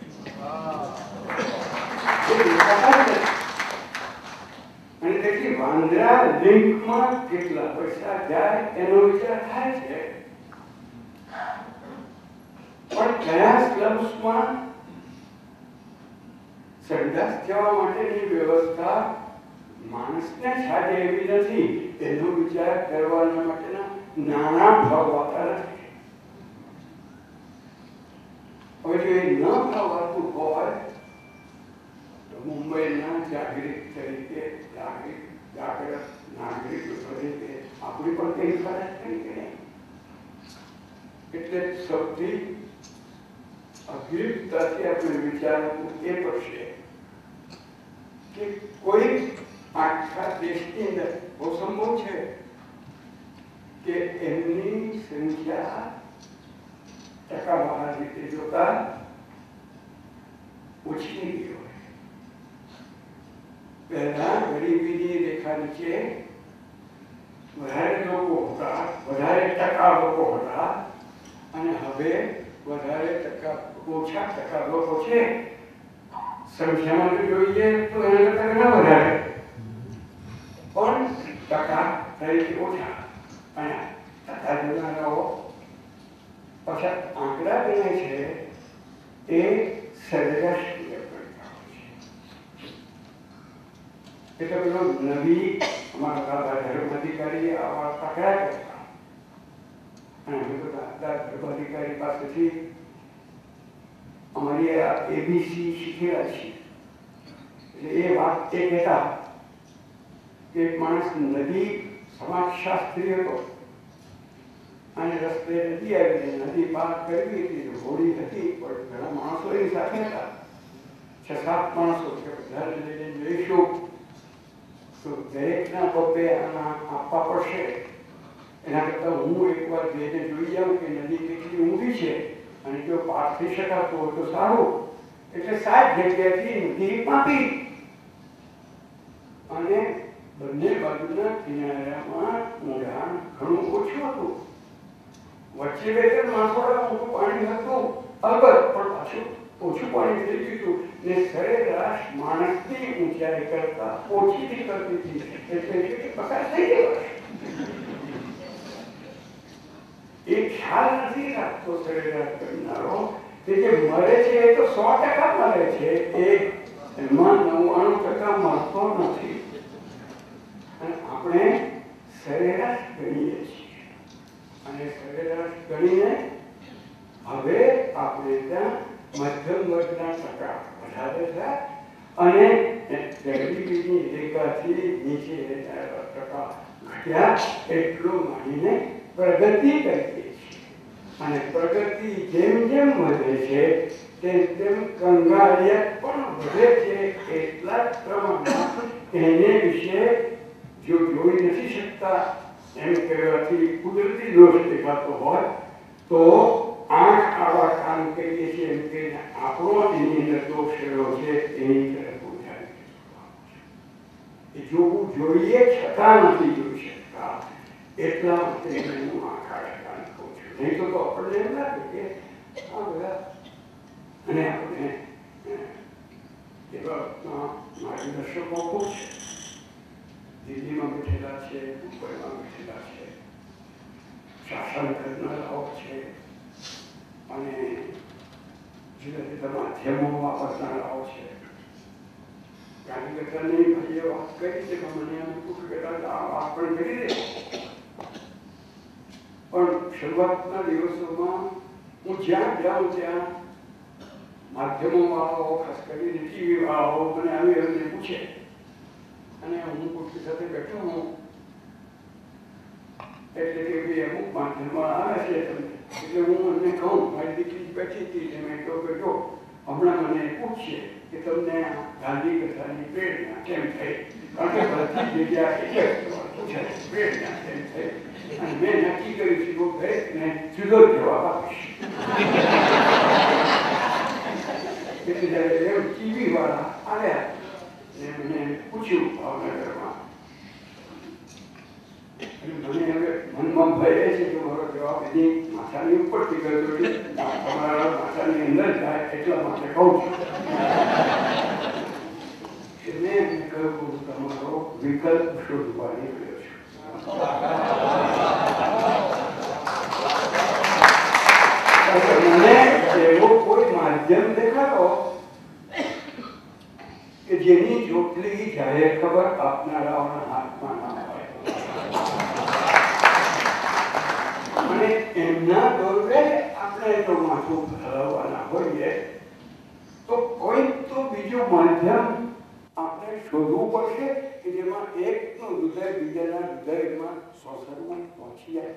નથી. અને તેથી વાંદરા લિંકમાં કેટલા પૈસા જાય એનો વિચાર થાય છે, પણ કયા ક્લબ્સમાં સંદાસ જવા માટેની વ્યવસ્થા માણસને સાજે એવી નથી એનો વિચાર કરવાના માટેના નાણાં ફાવવાતા નથી. હવે જો એ ન ફાવવાતું હોય તો મુંબઈના જાગૃત તરીકે જાગૃત નાગરિક તરીકે આપણી પણ કઈ ફરજ કરી કે નહીં? એટલે સૌથી અભિપ્તાથી આપણે વિચારવું એ પડશે કે કોઈ આખા દેશની અંદર બહુ સંભવ છે કે એમની સંખ્યા ટકાવારી રીતે જોતા ઓછી ગઈ હોય. પહેલા ગરીબીની રેખા નીચે વધારે લોકો હતા, વધારે ટકા લોકો હતા, અને હવે વધારે ટકા ઓછા ટકા લોકો છે. સંખ્યામાં જોઈએ તો એના કરતા ઘણા વધારે, પણ ટકા તરીકે ઓછા. અને ટકા જોનારાઓ પાછા આંકડા ગણાય છે એ સરેરાશ છે. એટલે પેલો નવી અમારા દાદા ધર્માધિકારી આવા આંકડા કરતા, અને અમે તો દાદા ધર્માધિકારી પાસેથી અમારી આ એબીસી શીખેલા છીએ. એટલે એ વાત એ કહેતા કે એક માણસ નદી સમાજશાસ્ત્રી હતો અને રસ્તે નદી આવી, નદી પાર કરવી હતી, હોડી હતી, પણ ઘણા માણસો એની સાથે હતા, 6-7 માણસો કે બધાને લઈને જઈશું તો દરેકના પપ્પે આના આપવા પડશે. એના કરતાં હું એકવાર જઈને જોઈ જાઉં કે નદી કેટલી ઊંડી છે, અને જો પાર થઈ શકાતું હોય તો સારું. એટલે 7 જગ્યાથી નદી માપી અને બંને બાજુના કિનારામાં ઊંડાણ ઘણું ઓછું હતું. વચ્ચે 2-3 માસોડા મોટું પાણી હતું અલબત્ત, પણ પાછું ઓછું પાણી થઈ ગયું હતું ને સરેરાશ માણસની ઊંચાઈ કરતા ઓછી નીકળતી હતી. એટલે કે પસાર થઈ ગયો. એ ખ્યાલ નથી રાખતો સરેરાશ કરનારો કે જે મરે છે એ તો 100% મરે છે, એમાં 99% મરતો નથી. અને આપણે સરેરાશ ગણીએ છીએ, અને સરેરાશ ગણીને હવે આપણે ત્યાં મધ્યમ વર્ગના ટકા વધારે છે અને ગરીબીની રેખાથી નીચે ટકા ઘટ્યા એટલું માનીને પ્રગતિ કરીએ છીએ. અને પ્રગતિ જેમ જેમ વધે છે તેમ તેમ કંગાળિયાત પણ વધે છે. એટલા જ પ્રમાણમાં એને વિશે જો જોઈ નથી શકતા એમ કહેવાથી કુદરતી દોષ દેખાતો હોય તો આંખ આવા કામ કરીએ છીએ એમ કહીને આપણો એની અંદર દોષ રહ્યો છે એની તરફ એ જોવું જોઈએ છતાં નથી જોઈ શકતા. એટલા માટે હું આંખ કામ કહું છું. નહીં તો આપણને એમ લાગે કે આ બધા અને આપણે એવા માર્ગદર્શકો ખૂબ છે. દિલ્હીમાં બેઠેલા છે, મુંબઈમાં બેઠેલા છે, શાસન કરનારાઓ છે, અને જુદા જુદા માધ્યમો વાપરનારાઓ છે. ગાંધીનગરની ભાઈએ વાત કરી છે કે મને એમ આ વાત પણ કરી દે. પણ શરૂઆતના દિવસોમાં હું જ્યાં જાઉં ત્યાં માધ્યમો વાળાઓ, ખાસ કરીને ટીવી વાળાઓ મને આવી અમને પૂછે, અને હું કોઈ સાથે બેઠો હું એટલે કે ભાઈ અમુક માધ્યમમાં આવે છે તમને, એટલે હું એમને કહું મારી દીકરી બેઠી હતી ને મેં કહ્યું કે જો હમણાં મને પૂછશે કે તમને ગાંધી કથાની પ્રેરણા કેમ થઈ, કારણ કે બધી જગ્યા એક જ પૂછે પ્રેરણા કેમ થઈ, અને મેં નક્કી કર્યું છે હું દરેકને જુદો જવાબ આપીશ. એટલે જ્યારે એમ ટીવી વાળા આવ્યા ને મને પૂછ્યું ભાવનગરમાં, મને હવે મનમાં ભય છે કે મારો જવાબ એની માથાની ઉપરથી ગયો તમારા માથાની અંદર જાય એટલા માટે કહું છું. મેં એમને કહ્યું હું તમારો વિકલ્પ શોધવા નીકળ્યો છું. મને એવો કોઈ માધ્યમ દેખાડો કે જેની જોટલી જાહેર ખબર આપનારાઓના હાથમાં ના હોય અને એમના દોરે આપણે જો માથું હલાવવાના હોઈએ તો કોઈ તો બીજું માધ્યમ આપણે શોધવું પડશે કે જેમાં એકનું હૃદય બીજાના હૃદયમાં સોસરમાં પહોંચી જાય.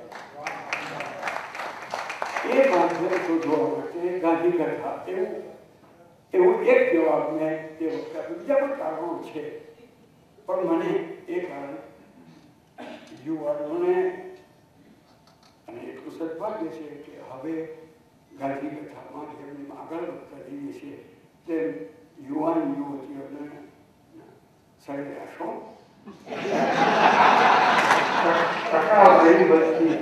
એ માધ્યમ શોધવા માટે ગાંધી કથા એવું એક જવાબ મેં તે વખતે બીજા પણ કારણો છે, પણ મને એ કારણ યુવાનોને અને એટલું સદભાગ્ય છે કે હવે ગાંધી કથામાં જેમની આગળ વધતા જઈએ છીએ તેમ યુવાન યુવતીઓને સરેરાશો ટકાવારી વધતી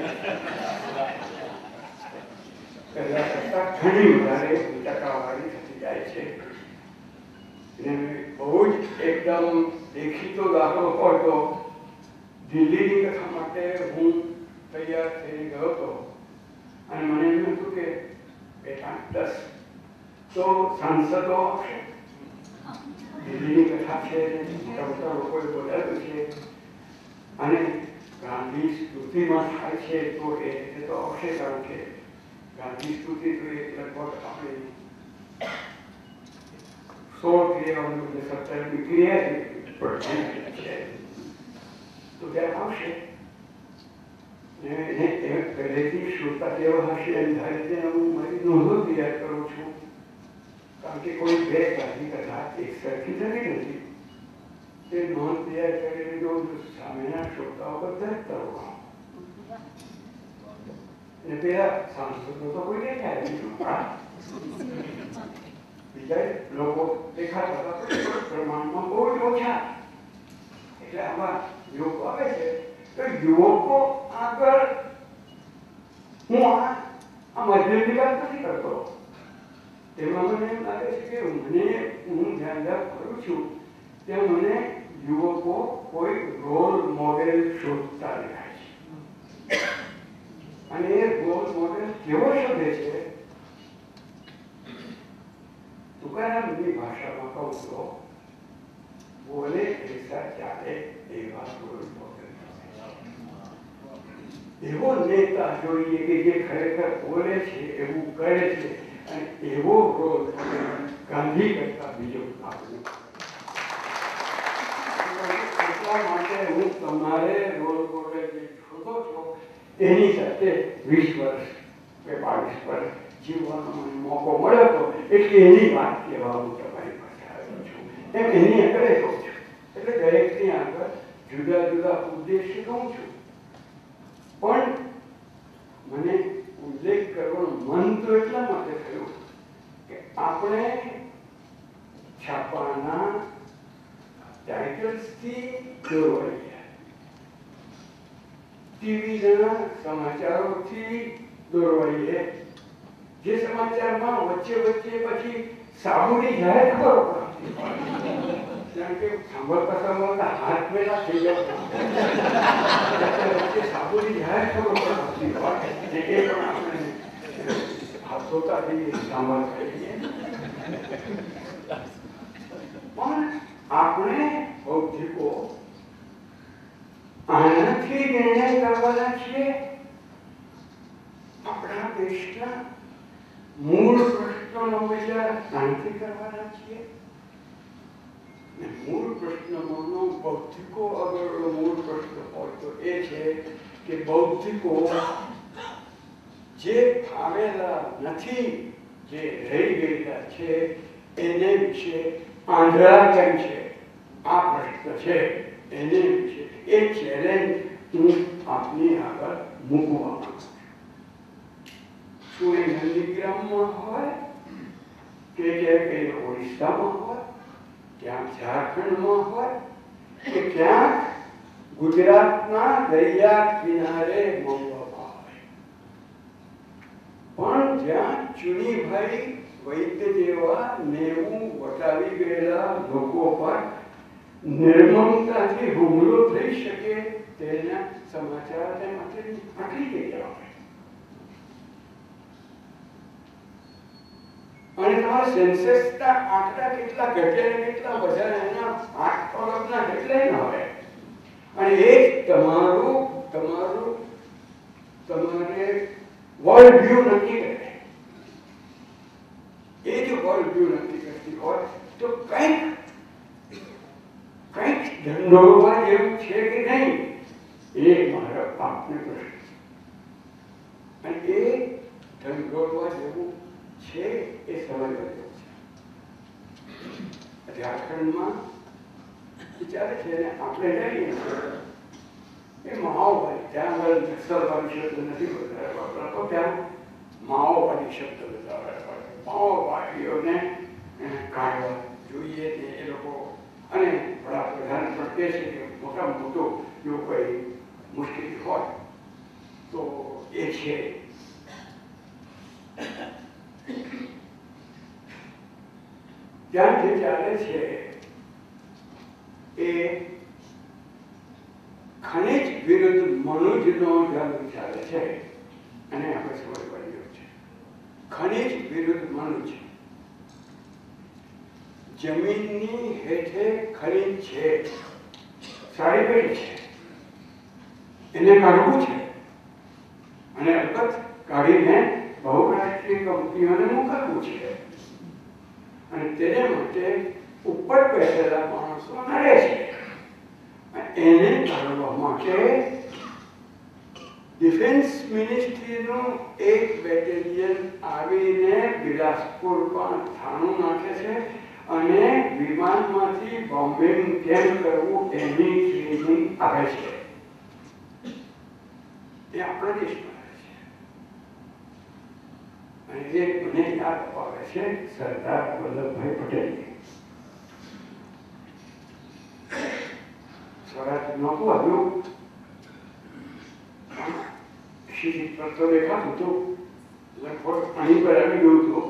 પહેલા કરતા ઘણી વધારે ટકાવારી થતી જાય છે. બહુ જ એકદમ દેખીતો દાખલો હોય તો દિલ્હીની કથા માટે હું તૈયાર થઈ ગયો હતો અને મને એમ હતું કે 10 તો સાંસદો આવશે. દિલ્હીની કથા છે, મોટા લોકોએ બોલાવ્યું છે અને ગાંધી સ્મૃતિમાં થાય છે તો એ રીતે તો આવશે, કારણ કે ગાંધી સ્મૃતિ તો એ લગભગ આપણે 16 ક્રિયાઓની 17મી ક્રિયા છે તો ત્યાં આવશે. પહેલેથી શ્રોતા કેવા હશે એમ ધારીને હું મારી નોંધો તૈયાર કરું છું, કારણ કે કોઈ બે ગાંધી કથા એક સરખી થતી નથી. તે નોંધ તૈયાર કરીને જો સામેના શ્રોતાઓ બધા જ કરવા અને પેલા સાંસદો તો કોઈ દેખાય નહીં, બીજા લોકો દેખાતા હતા પ્રમાણમાં બહુ જ ઓછા. એટલે આમાં યુવકો આવે છે તો યુવકો આગળ હું આ મધ્યમની વાત નથી કરતો. તેમાં મને એમ લાગે છે કે હું ધ્યાન કરું છું ત્યાં મને યુવકો કોઈ રોલ મોડેલ શોધતા દેખાય છે અને એ રોલ મોડેલ કેવો શોધે છે? તુકારામની ભાષામાં કહું તો બોલે પૈસા ચાલે એવા રોલ મોડેલ. એવો નેતા જોઈએ કે જે ખરેખર બોલે છે એવું કરે છે અને એવો રોલ ગાંધી કરતા બીજો આપણું. એટલા માટે હું તમારે રોલ મોડેલ જે શોધો છો એની સાથે 20 વર્ષ કે 22 વર્ષ જીવવાનો મને મોકો મળ્યો હતો એટલે એની વાત કહેવા હું તમારી પાસે આવ્યો છું. એમ એની આગળ કહું છું. એટલે દરેકની આગળ જુદા જુદા ઉદ્દેશ્ય કહું છું, પણ મને ઉલ્લેખ કરવાનું મન તો એટલા માટે થયું કે આપણે છાપાના ટાઇટલ્સથી દોરવાઈ ગયા, ટીવીના સમાચારોથી દોરવાઈએ, જે સમાચારમાં વચ્ચે પછી સાબુની જાહેર ખબરો પડતી, કારણ કે સાંભળતા હાથ મેળા થઈ ગયા વચ્ચે સાબુની જાહેર ખબરો પડતી હોય એ પણ આપણે હાથોતાથી સાંભળતા રહીએ. પણ આપણે બૌદ્ધિકો આનાથી નિર્ણય કરવાના છીએ આપણા દેશના મૂળ પ્રશ્નોનો વિચાર શાંતિ કરવાના છીએ. મૂળ પ્રશ્નોનો બૌદ્ધિકો આગળનો મૂળ પ્રશ્ન હોય તો એ છે કે બૌદ્ધિકો જે આવેલા નથી, જે રહી ગયેલા છે એને વિશે આંધળા કેમ છે? આ પ્રશ્ન છે એને વિશે એ ચેલેન્જ હું આપની આગળ મૂકવા માંગુ છું. શું એ નંદીગ્રામમાં હોય કે કઈ ઓડિશામાં હોય, ક્યાંક ઝારખંડમાં હોય, કે ક્યાંક ગુજરાતના દરિયા કિનારે મંગવામાં આવે. પણ જ્યાં ચુનીભાઈ વૈદ્ય જેવા 90 વટાવી ગયેલા લોકો પર નિર્મમતાથી હુમલો થઈ શકે તેના સમાચાર માટે આટલી જગ્યા હોય. અને તમારા સેન્સસના આંકડા કેટલા ઘટ્યા ને કેટલા વધ્યા એના આંક પગના કેટલાય ના હોય. અને એ તમારે વર્લ્ડ વ્યૂ નક્કી કરે. એ જો વર્લ્ડ વ્યૂ નક્કી કરતી હોય તો કંઈક ઢંઢોળવા જેવું છે કે નહીં એ મારા આપને પ્રશ્ન. અને એ ઢંઢોળવા જેવું છે એ સમજવા જેવું છે. ઝારખંડમાં વિચારે છે ને આપણે જઈએ એ માઓવાદી, ત્યાં આગળ નક્સલવાદી શબ્દ નથી વપરાતો, ત્યાં માઓવાદી શબ્દ વધારે પડે. માઓવાદીઓને કાઢવા જોઈએ ને એ લોકો. અને વડાપ્રધાન પણ કહે છે કે મોટામાં મોટું જો કોઈ મુશ્કેલી હોય તો એ છે ત્યાં જે ચાલે છે એ ખનિજ વિરુદ્ધ મનુજનો જંગ ચાલે છે. અને આપણે સમજવાની જરૂર છે. ખનિજ વિરુદ્ધ મનુજ. જમીનની હેઠે ખનિજ છે, સારી પેઢી છે, એને કાઢવું છે. અને અલબત્ત કાઢીને બહુરાષ્ટ્રીય કંપનીઓને મોકલવું છે. અને તેને માટે ઉપર બેઠેલા માણસો નડે છે. એને કાઢવા માટે ડિફેન્સ મિનિસ્ટ્રીનું એક બેટેલિયન આવીને બિલાસપુરમાં થાણું નાખે છે અને વિમાનમાંથી બોમ્બિંગ કેમ કરવું એની ટ્રેનિંગ આપે છે. એ આપણા દેશમાં રહે છે. અને એ મને યાદ અપાવે છે સરદાર વલ્લભભાઈ પટેલની. સ્વરાજ નહોતું આવ્યું, શીશી પર તો દેખાતું હતું, લગભગ પાણી પર આવી ગયું હતું.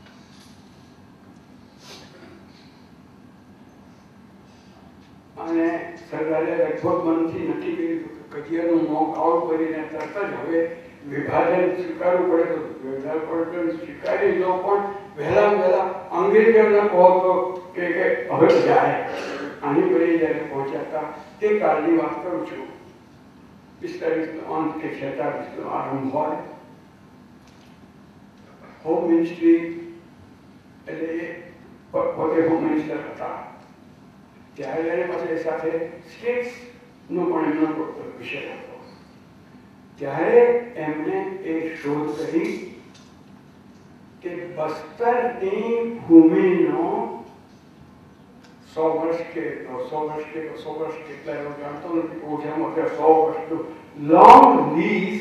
અને સરદારે લગભગ મનથી નક્કી કર્યું કે કજિયાનું મોં આઉટ કરીને તરત જ હવે વિભાજન સ્વીકારવું પડે તો વિભાજન સ્વીકારી લો, પણ વહેલા અંગ્રેજોને કહો તો કે હવે જાય. આની પછી જ્યારે પહોંચ્યા હતા તે કાળની વાત કરું છું. 45નો અંત કે 46નો આરંભ હોય. હોમ મિનિસ્ટ્રી એટલે પોતે હોમ મિનિસ્ટર હતા ત્યારે એને પછી સાથે સ્ટેટ્સનો પણ એમનો વિષય હતો. ત્યારે એમણે એ શોધ કરી કે બસ્તરની ભૂમિનો 100 વર્ષ કે 200 વર્ષ કે 200 વર્ષ કેટલા એવો જાણતો નથી, ઓછામાં ઓછા 100 વર્ષનું લોંગ લીઝ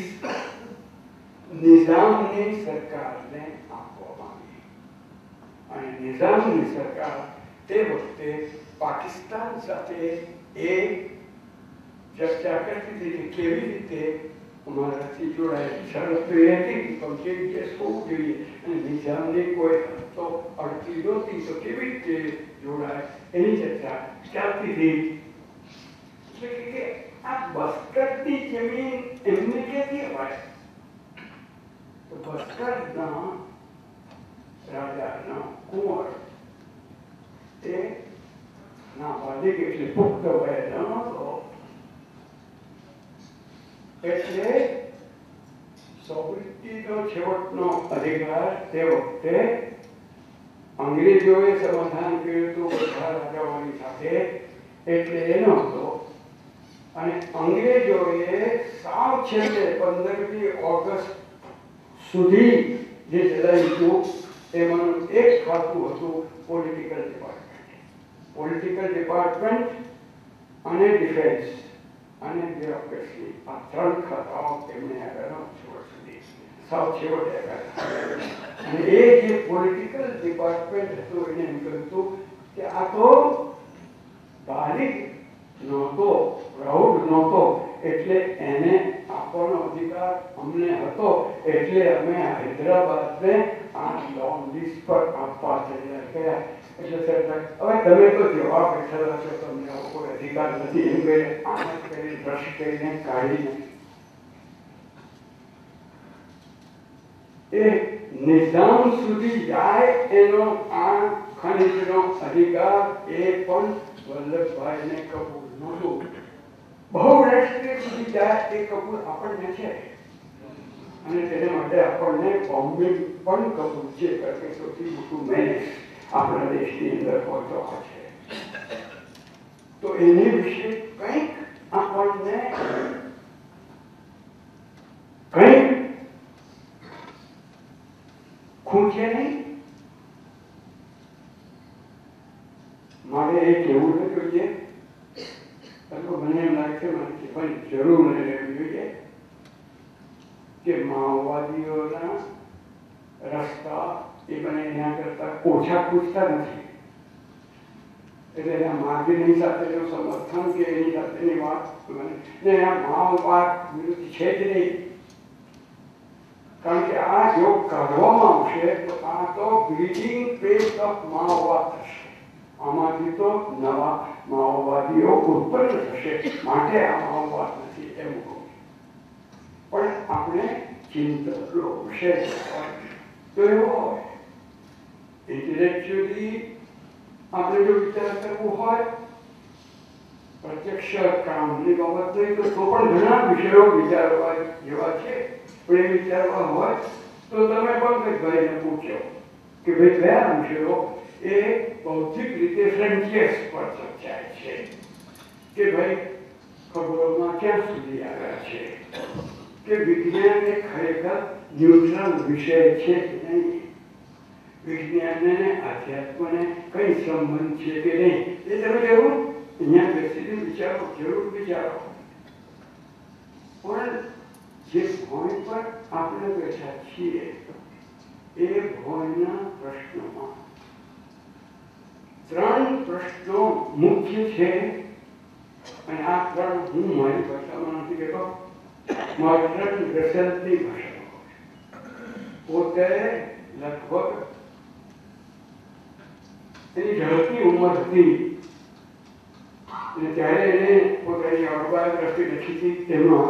નિઝામની સરકારને આપવામાં આવી. અને નિઝામની સરકાર તે વખતે પાકિસ્તાન સાથે એ ચર્ચા કરતી હતી કે કેવી રીતે અમારાથી જોડાય. શરત તો એ હતી કે કેસ હોવું જોઈએ અને નિઝામની કોઈ તો અડતી નહોતી, તો કેવી રીતે જોડાય એની ચર્ચા ચાલતી હતી. એટલે કે આ બસ્તરની જમીન એમને ક્યાંથી હોય? તો બસ્તરના રાજાનો કુંવર તે નાબાલિગ એટલે પુખ્ત વયનો નહોતો. એટલે સોવર્ણીનો છેવટનો અધિકાર તે વખતે અંગ્રેજોએ સમાધાન કર્યું હતું બધા રાજાઓની સાથે, એટલે એ નહોતો. અને અંગ્રેજોએ સાવ છેલ્લે 15મી ઓગસ્ટ સુધી જે ચલાવ્યું હતું એમાંનું એક ખાતું હતું પોલિટિકલ ડિપાર્ટમેન્ટ. પોલિટિકલ ડિપાર્ટમેન્ટ અને ડિફેન્સ અને બ્યુરોક્રેસી, આ 3 ખાતાઓ એમણે આગળ સુધી સાવ છેવટે અને એ જે પોલિટિકલ ડિપાર્ટમેન્ટ હતું એને એમ કહ્યું કે આ તો બાલિક નહોતો, પ્રૌઢ નહોતો, એટલે એને આપણો અધિકાર અમને હતો, એટલે અમે હૈદરાબાદને આ લોન લિસ્ટ પર આપવા તૈયાર કર્યા. એટલે હવે તમે તો જવાબ બેઠેલા છો, તમને કોઈ અધિકાર નથી એમ કહીને આમ જ કરી બ્રશ કરીને કાઢીને એ નિઝામ સુધી જાય એનો આ ખનીજનો અધિકાર એ પણ વલ્લભભાઈને કબૂલ નહોતું. બહુરાષ્ટ્રીય સુધી જાય એ કબૂલ આપણને છે અને તેને માટે આપણને બોમ્બે પણ કબૂલ છે, કારણ કે સૌથી મોટું મેનેજ આપણા દેશની અંદર હોતો છે. તો એની વિશે કંઈક આપણને કંઈક ખૂંચે નહીં. મારે એ કહેવું ન જોઈએ, મને એમ લાગે છે મને પણ જરૂર નહીં રહેવી જોઈએ કે માઓવાદીઓના રસ્તા એ મને એના કરતા ઓછા પૂછતા નથી. એટલે એના માર્ગની સાથેનું સમર્થન કે એની સાથેની વાત ને એના માઓવાદ વિરુદ્ધ છે જ નહીં. કારણ કે આ જો કાઢવામાં આવશે તો આ તો બિલ્ડિંગ પેજ ઓફ માઓવાદ થશે. આમાંથી તો નવા માઓવાદીઓ ઉત્પન્ન થશે. માટે આ માઓવાદ નથી એમ કહું. પણ આપણે ચિંતકો વિશે તો એવો હોય ઇન્ટેલેક્ચ્યુઅલી આપણે જો વિચાર કરવો હોય પ્રત્યક્ષ કામની બાબત નહીં તો પણ ઘણા વિષયો વિચારવા જેવા છે. પણ એ વિચારવા હોય તો તમે પણ કંઈક ભાઈને પૂછો કે ભાઈ કયા વિષયો એ બૌદ્ધિક રીતે ફ્રન્ટિયર્સ પર ચર્ચાય છે, કે ભાઈ ખબરોમાં ક્યાં સુધી આવ્યા છે, કે વિજ્ઞાન એ ખરેખર ન્યુટ્રલ વિષય છે કે નહીં, વિજ્ઞાનને આધ્યાત્મને કઈ સંબંધ છે કે નહીં, એ તમે જરૂર અહીંયા બેસીને વિચારો, જરૂર વિચારો. પણ જે ભોય પર આપણે બેઠા છીએ એ ભોયના પ્રશ્નોમાં ત્રણ પ્રશ્નો મુખ્ય છે. અને આ ત્રણ હું મારી ભાષામાં નથી કહેતો, મોડર્ન રસલની ભાષામાં પોતે લગભગ એની ઝડપની ઉંમર હતી અને ત્યારે એને પોતાની ઓટોબાયોગ્રાફી લખી હતી તેમાં.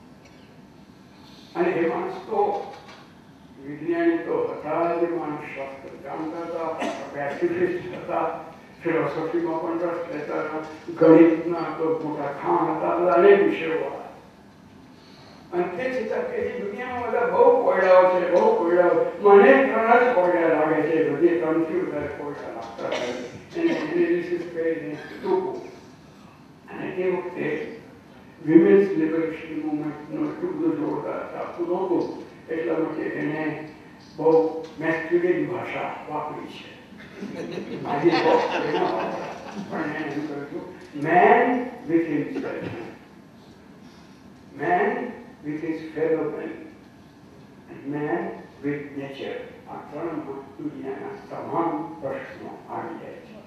અને એ માણસ તો વિજ્ઞાની તો હતા જ, માણસ શાસ્ત્ર જાણતા હતા, પેસિફિસ્ટ હતા, ફિલોસોફીમાં પણ રસ લેતા હતા, ગણિતના તો મોટા ખાણ હતા, બધા અનેક વિષયો હતા. અને તે છતાં કે દુનિયામાં બધા બહુ કોયડાઓ છે, બહુ કોયડાઓ, મને ત્રણ જ કોયડા લાગે છે, બધી ત્રણથી વધારે કોયડા લાગતા હોય એને એનાલિસિસ કરીને ટૂંકું. અને એ વખતે વિમેન્સ લિબરેશન મુવમેન્ટનો એટલું બધું જોરદાર ચાલતું નહોતું, એટલા માટે એને બહુ મેસ્ક્યુલિન ભાષા વાપરી છે. આજે પણ એને એમ કહ્યું man with himself, man with his fellow man, and man with nature. આ ત્રણમાં દુનિયાના તમામ પ્રશ્નો આવી જાય છે.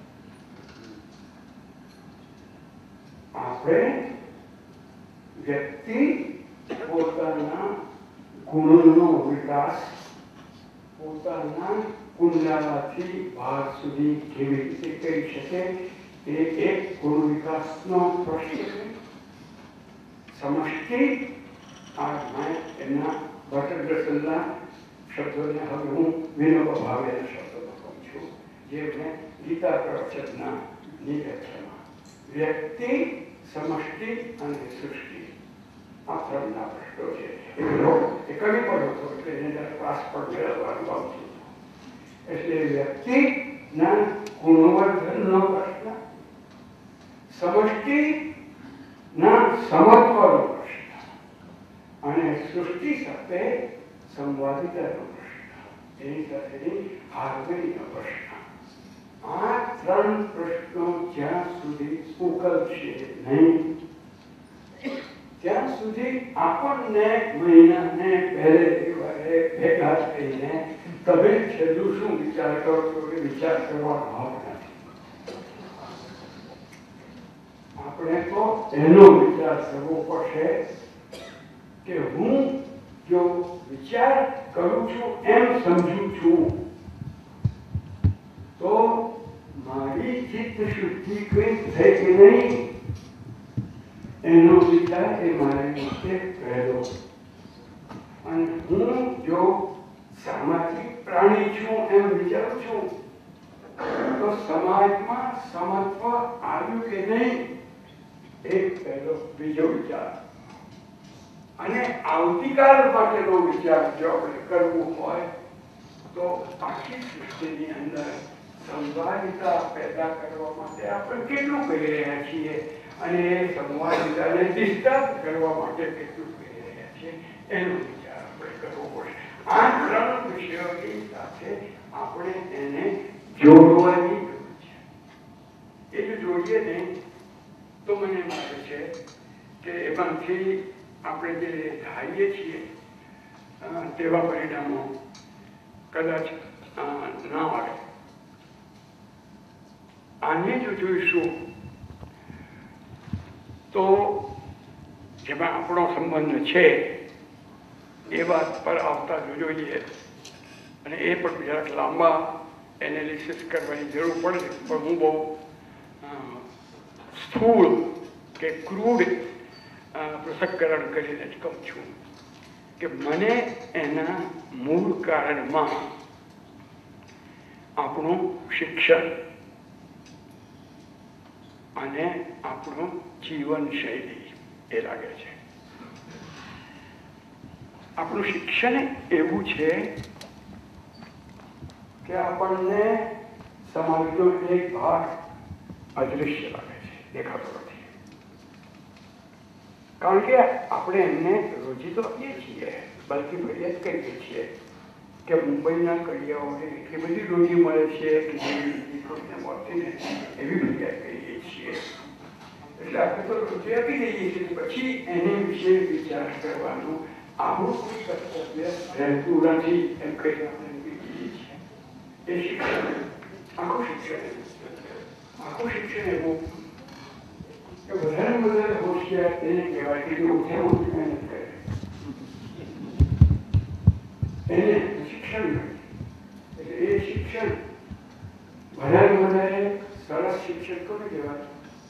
આપણે વ્યક્તિ પોતાના ગુણનો વિકાસ પોતાના કુંડલાથી બહાર સુધી કેવી રીતે કરી શકે એ એક ગુણ વિકાસનો પ્રશ્ન છે. સમષ્ટિ એમના બટર રસલના શબ્દોને હવે હું વિનોબા ભાવેના શબ્દોમાં કહું છું, જે મેં ગીતા પ્રવચનના નિવ્યાખ્યામાં વ્યક્તિ, સમષ્ટિ અને સૃષ્ટિ આ ત્રણના પ્રશ્નો છે. એ કવિ પણ હતો એટલે એને ક્લાસ પણ મેળવવાનું આવતું. એટલે વ્યક્તિના ગુણવર્ધનનો પ્રશ્ન, સમષ્ટિના સમત્વનો પ્રશ્ન અને સૃષ્ટિ સાથે સંવાદિતાનો પ્રશ્ન, એની સાથેની હાર્મનીનો પ્રશ્ન. આ ત્રણ પ્રશ્નો જ્યાં સુધી ઉકેલશે નહીં ત્યાં સુધી આપણને મહિનાને પહેલે દિવાળે ભેગા થઈને તમે છેલ્લું શું વિચાર કરો છો એ વિચાર કરવાનો હક નથી. આપણે તો એનો વિચાર કરવો પડશે કે હું જો વિચાર કરું છું એમ સમજું છું તો મારી ચિત્ત શુદ્ધિ કઈ થઈ કે નહીં એનો વિચાર એ મારી માટે પહેલો. અને હું જો સામાજિક પ્રાણી છું એમ વિચારું છું તો સમાજમાં સમત્વ આવ્યું કે નહીં એ પહેલો. બીજો વિચાર અને આવતીકાલ માટેનો વિચાર જો આપણે કરવું હોય તો આખી સૃષ્ટિની અંદર સંવાદિતા પેદા કરવા માટે આપણે કેટલું કરી રહ્યા છીએ અને એ સંવાદિતાને ડિસ્ટર્બ કરવા માટે કેટલું કરી રહ્યા છીએ એનો વિચાર આપણે કરવો પડશે. આ ત્રણ વિષયોની સાથે આપણે એને જોડવાની જરૂર છે. એ જો જોડીએ ને તો મને લાગે છે કે એમાંથી આપણે જે ધારીએ છીએ તેવા પરિણામો કદાચ ના આવે. આને જો જોઈશું તો જેમાં આપણો સંબંધ છે એ વાત પર આવતા જોઈએ અને એ પણ જરાક લાંબા એનાલિસિસ કરવાની જરૂર પડે. પણ હું બહુ સ્થૂળ કે ક્રૂડ પૃથક્કરણ કરીને જ કહું છું કે મને એના મૂળ કારણમાં આપણું શિક્ષણ અને આપણું જીવનશૈલી એ લાગે છે. આપણું શિક્ષણ એવું છે કે આપણને સમાજનો એક ભાગ અદૃશ્ય લાગે છે, દેખાતો નથી. કારણ કે આપણે એમને રોજી તો આપીએ છીએ, બલ્કિ ફરિયાદ કરીએ છીએ કે મુંબઈના કડિયાઓને એટલી બધી રોજી મળે છે કે જેવી કોઈને મળતી ને એવી ફરિયાદ કરીએ છીએ. એટલે આપણે તો રોજી આપી દઈએ છીએ, પછી એને વિશે વિચાર કરવાનું આપણું કોઈ કર્તવ્ય રહેતું નથી એમ કહીને આપણે કહીએ છીએ. એ શિક્ષણ, આખું શિક્ષણ એવું કે વધારે હોશિયાર એને કહેવાય કે ઉઠે મહેનત કરે એને શિક્ષણ મળે. એટલે એ શિક્ષણ વધારે સરસ શિક્ષણ કોને કહેવાય?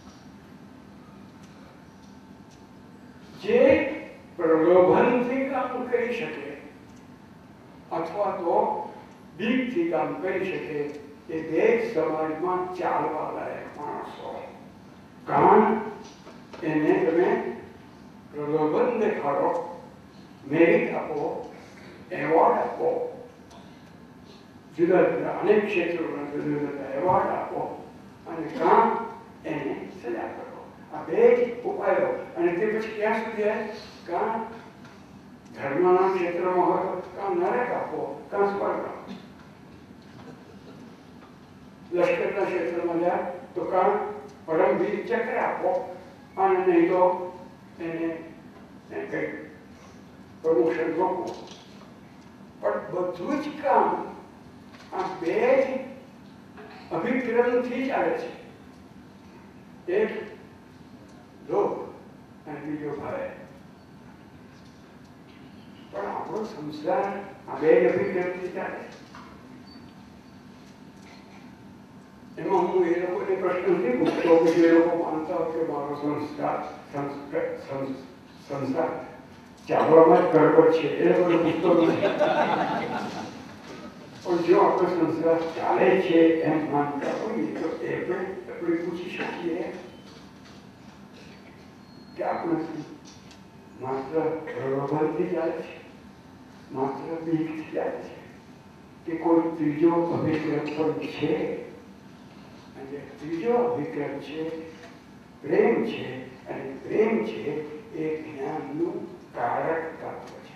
જે પ્રલોભનથી કામ કરી શકે અથવા તો બીકથી કામ કરી શકે એ બે સમાજમાં ચાલવા લાયક માણસો. કારણ એને તમે પ્રલોભન દેખાડો, મેરિટ આપો, એવોર્ડ આપો, જુદા જુદા અનેક ક્ષેત્રોના જુદા જુદા એવોર્ડ આપો અને કામ એને સજા કરો. આ બે જ ઉપાયો. અને તે પછી ક્યાં સુધી જાય? કાં ધર્મના ક્ષેત્રમાં હોય તો કાં નરક આપો, કાં સ્વર્ગ આપો. લશ્કરના ક્ષેત્રમાં જાય તો કાં પરમવીર ચક્ર આપો અને નહીં તો એને કંઈક પ્રમોશન આપો. પણ બધું જ કામ આ બે જ અભિક્રમથી ચાલે છે. એક લોભ અને બીજો ભય. પણ આપણો સંસાર આ બે અભિક્રમથી ચાલે છે. એમાં હું એ લોકોને પ્રશ્ન નથી પૂછતો કે જે લોકો માનતા હોય કે મારો સંસાર ચાલવામાં જ ગડબડ છે એ લોકોને પૂછતો નથી. પણ જો આપણો સંસાર ચાલે છે એમ માનતા હોઈએ તો એ પણ આપણે પૂછી શકીએ કે આપણે માત્ર પ્રલોભનથી ચાલે છે, માત્ર બીકથી ચાલે છે કે કોઈ ત્રીજો અભિક્રમ પણ છે. અને ત્રીજો અભિક્રમ છે પ્રેમ છે. અને પ્રેમ છે એ જ્ઞાનનું કારક તત્વ છે.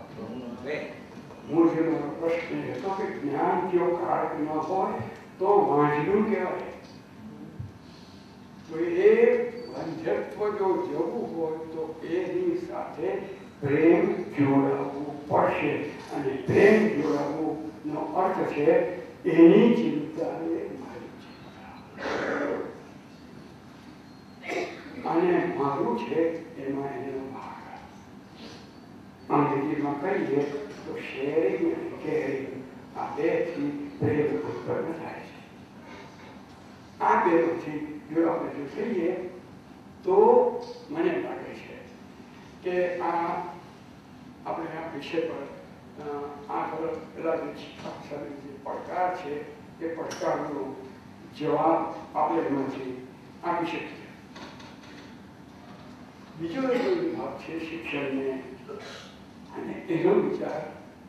મૂળ જે મારો પ્રશ્ન હતો કે જ્ઞાન જો કારક ન હોય તો વાંચનું કહેવાય. તો એ વંધ્યત્વ જો જવું હોય તો એની સાથે પ્રેમ જોડાવવું પડશે. અને પ્રેમ જોડાવવાનો અર્થ છે એની ચિંતા એ મારી ચિંતા અને મારું છે એમાં એનો ભાગ. અંગ્રેજીમાં કહીએ તો શેરિંગ અને કેરિંગ, આ બેથી પ્રેમ ઉત્પન્ન થાય છે. આ બેથી જો આપણે જો કહીએ તો મને લાગે છે કે આ આપણે આ વિષય પર આ પેલા જે પડકાર છે એ પડકારનો જવાબ આપણે એમાંથી આપી શકીએ. બીજો એક વિભાગ છે શિક્ષણને, અને એનો વિચાર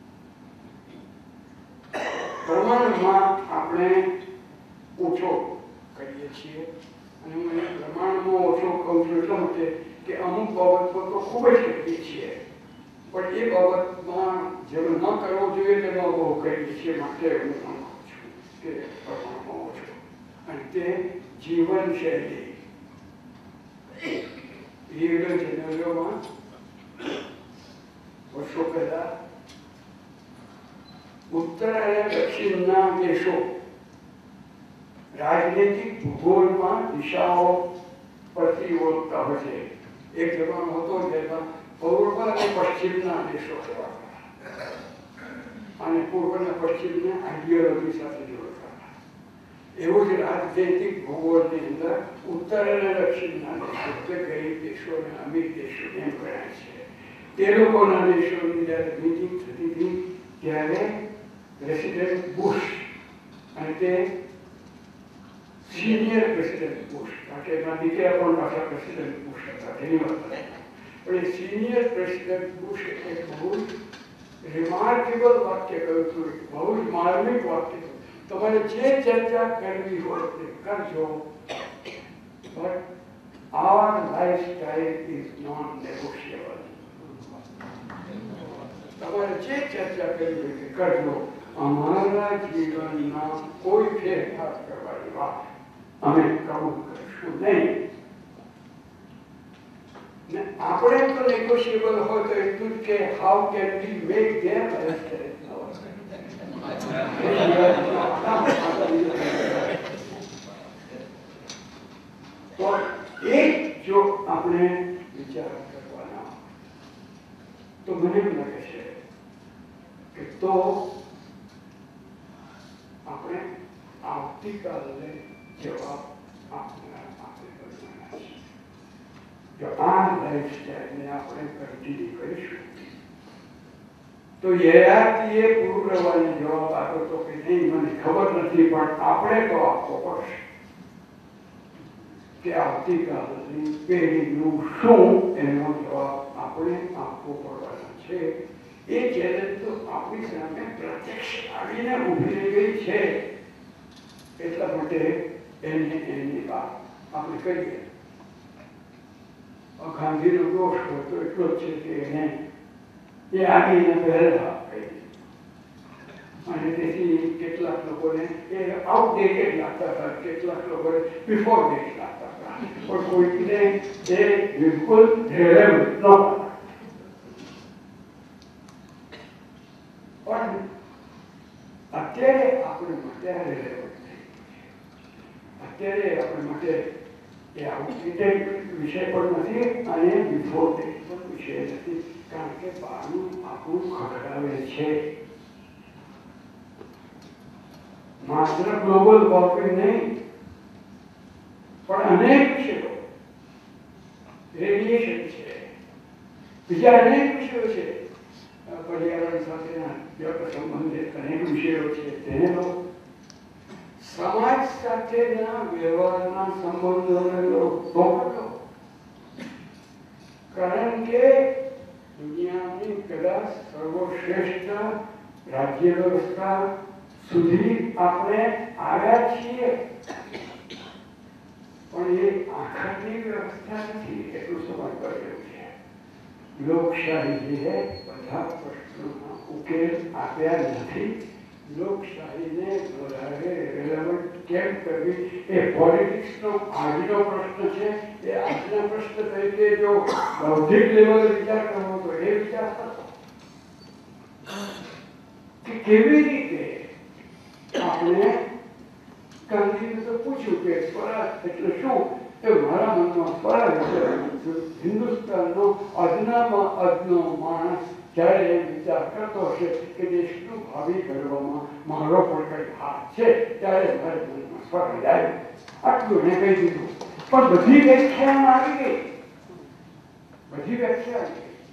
પ્રમાણમાં આપણે ઓછો કરીએ છીએ. અને હું એને પ્રમાણમાં ઓછો કહું છું એટલા માટે કે અમુક બાબતો તો ખૂબ જ કરીએ છીએ, પણ એ બાબતમાં જેમ ન કરવો જોઈએ તેમાં બહુ કરીએ છીએ. માટે હું કહું છું કે પ્રમાણમાં ઓછો. અને તે જીવનશૈલી રિયલ જનરલોમાં વર્ષો પહેલા ઉત્તર અને દક્ષિણના દેશો રાજનૈતિક ભૂગોળમાં દિશાઓ પરથી ઓળખતા હોય છે. એક જમાનો હતો જેમાં પૂર્વ અને પશ્ચિમના દેશો હતા, અને પૂર્વ અને પશ્ચિમને આઈડિયોલોજી સાથે જોડતા. એવું જ રાજનૈતિક ભૂગોળની અંદર ઉત્તર અને દક્ષિણના દેશો, એટલે ગરીબ દેશો અને અમીર દેશો એમ ગણાય છે. તે લોકોના દેશોની જ્યારે મીટિંગ થતી હતી ત્યારે પ્રેસિડેન્ટ બુશ, અને તે સિનિયર પ્રેસિડેન્ટ બુશ, કારણ કે એમના દીકરા પણ પાછા પ્રેસિડેન્ટ બુશ હતા તેની વાત. પણ એ સિનિયર પ્રેસિડેન્ટ બુશ એક બહુ જ રિમાર્કેબલ વાક્ય કહ્યું હતું, બહુ જ માર્મિક વાક્ય. તમારે જે ચર્ચા કરવી હોય તે કરજો, but our lifestyle is non-negotiable. તમારે જે ચર્ચા કરવી હોય તે કરજો, અમારા જીવનમાં કોઈ ફેરફાર કરવાની વાત અમે કબૂલ કરીશું નહીં. આપણે તો નેગોશિયેબલ હોય તો એટલું જ કે how can we make their lifestyle. તો એક જો આપણે વિચાર કરવાના તો મને એમ લાગે છે કે તો આપણે આવતીકાલે જવાબ આપવાના છે. જો આ લાઈફસ્ટાઈલને આપણે કન્ટિન્યુ કરીશું તો યયાતિએ પૂર્વવાને જવાબ આપ્યો તો કે નહીં મને ખબર નથી, પણ આપણે તો આપવો પડશે કે આવતીકાલની પેઢીનું શું એનો જવાબ આપણે આપવો પડવાનો છે. એ ચેલેન્જ તો આપણી સામે પ્રત્યક્ષ આવીને ઊભી રહી ગઈ છે. એટલા માટે એની વાત આપણે કરીએ. ગાંધીનો દોષ હોય તો એટલો જ છે કે એને એ આગીને પહેલા કહી, અને તેથી કેટલાક લોકોને એ આઉટડેટેડ લાગતા હતા, કેટલાક લોકોને બિફોર ડેટ લાગતા હતા, પણ કોઈને એ બિલકુલ રેલેવન્ટ નહોતા. પણ અત્યારે આપણે માટે રેલેવન્ટ થઈ, અત્યારે આપણે માટે એ આઉટડેટેડ વિષય પણ નથી અને બિફોર ડેટ પણ વિષય નથી, કારણ કે બહારનું આપણું ખખડાવે છે. માત્ર ગ્લોબલ વોર્મિંગ નહીં, પણ અનેક વિષયો, રેડિયેશન છે, બીજા અનેક વિષયો છે, પર્યાવરણ સાથેના સંબંધિત અનેક વિષયો છે, તેનો સમાજ સાથેના વ્યવહારના સંબંધોને પકડો. કારણ કે દુનિયાની કદાચ સર્વશ્રેષ્ઠ રાજ્ય વ્યવસ્થા સુધી આપણે આવ્યા છીએ, પણ એ આખરની વ્યવસ્થા નથી, એટલું સમજવા જેવું છે. લોકશાહીએ બધા પ્રશ્નોના ઉકેલ આપ્યા નથી, લોકશાહીને વધારે રેલેવન્ટ કેમ કરવી એ પોલિટિક્સનો આજનો પ્રશ્ન છે. એ આજના પ્રશ્ન તરીકે જો બૌદ્ધિક લેવલે વિચાર કરવો તો એ વિચાર કરવો કે કેવી રીતે આપણે ગાંધીને તો પૂછ્યું કે સ્વરાજ એટલે શું? એ મારા મનમાં સ્વરાજ એટલે હિન્દુસ્તાનનો અદનામાં અદનો માણસ જ્યારે એ વિચાર કરતો હશે કે દેશનું ભાવિ ઘડવામાં મારો પણ કંઈ હાથ છે, ત્યારે મારા મનમાં સ્વરાજ આવ્યું. આટલું ને કહી દીધું. પણ બધી વ્યાખ્યામાં આવી ગઈ, બધી વ્યાખ્યા આવી ગઈ.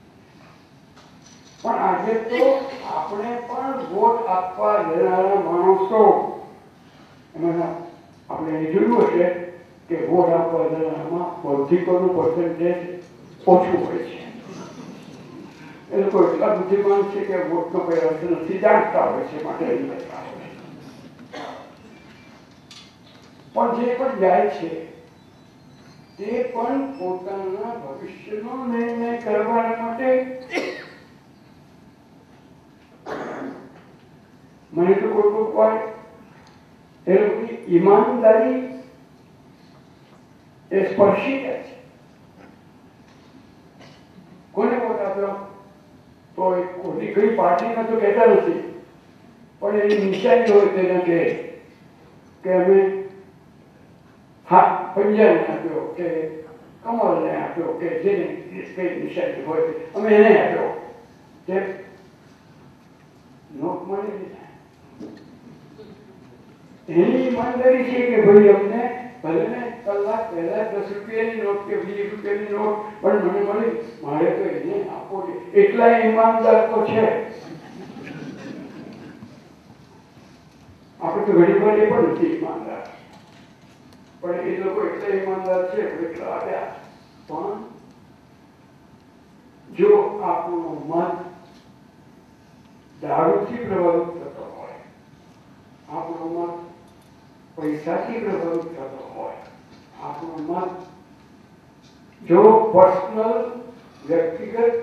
પણ આજે તો આપણે પણ વોટ આપવા જનારા માણસો, એમાં આપણે એ જોયું હશે કે વોટ આપવા જનારામાં બૌદ્ધિકોનું પર્સન્ટેજ ઓછું હોય છે. એ લોકો એટલા બુદ્ધિમાન છે કે વોટનો કોઈ અર્થ નથી જાણતા હોય છે, માટે પણ જે પણ જાય છે તે પણ પોતાના ભવિષ્યનો નિર્ણય કરવા માટે મને તો કોઈ વાર એ લોકોની ઈમાનદારી એ સ્પર્શી જાય છે. કોને વોટ આપ્યો તો કોઈ કઈ પાર્ટીમાં તો કહેતા નથી, પણ એની નિશાની હોય તેને કે અમે હા પંજાબને આપ્યો કે કમલને આપ્યો કે જેને કઈ નિશાની હોય અમે એને આપ્યો કે નોટ મળી લીધા. એની ઈમાનદારી છે કે ભાઈ અમને ભલે ને કલાક પહેલા 10 રૂપિયાની નોટ કે 20 રૂપિયાની નોટ પણ મને મળી, મારે તો એને આપવો છે. એટલા ઈમાનદાર તો છે. આપણે તો ઘણી વાર એ પણ નથી ઈમાનદાર, પણ એ લોકો એટલા ઈમાનદાર છે એટલા આવ્યા. પણ જો આપણો મત દારૂથી પ્રભાવિત થતો હોય, આપણો મત પૈસાથી પ્રભાવિત થતો હોય, આપણો મત જો પર્સનલ વ્યક્તિગત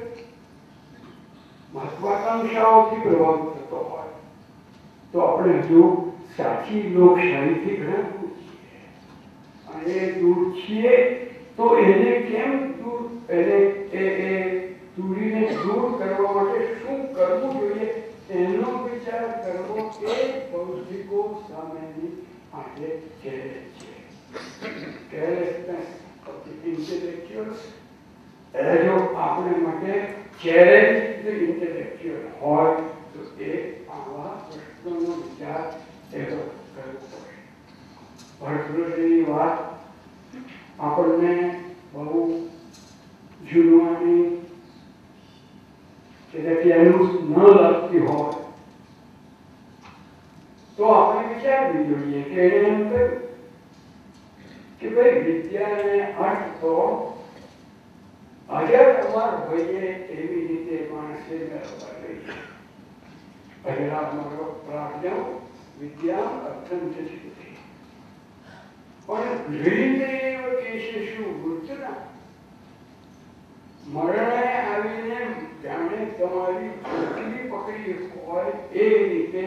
મહત્વાકાંક્ષાઓથી પ્રભાવિત થતો હોય તો આપણે હજુ સાચી લોકશાહીથી ઘણા દૂર છીએ. અને દૂર છીએ તો એને કેમ દૂર, એને એ દૂરીને દૂર કરવા માટે શું કરવું જોઈએ એનો વિચાર કરવો એ બૌદ્ધિકો સામેની આજે ચેલેન્જ છે. કેરલેસનેસ ઓફ ધ ઇન્ટેલેક્ચ્યુઅલ્સ એ જો આપણે માટે ચેલેન્જ ધ ઇન્ટેલેક્ચ્યુઅલ હોય તો એ આવા પ્રશ્નોનો વિચાર એવો કરવો પડે. ભરતની વાત આપણને બહુ જૂનવાની કે એનું ન લાગતી હોય તો આપણે વિચારવી જોઈએ કે એને એમ કહ્યું કે ભાઈ વિદ્યાને અર્થ તો અજર અમર હોઈએ એવી રીતે માણસે મેળવવા જોઈએ. પહેલા મારો પ્રાજ્ઞ વિદ્યા અત્યંત છે પણ ધીરે કેશેષુ વૃત્તના મરણે આવીને જાણે તમારી ચોટલી પકડી હોય એ રીતે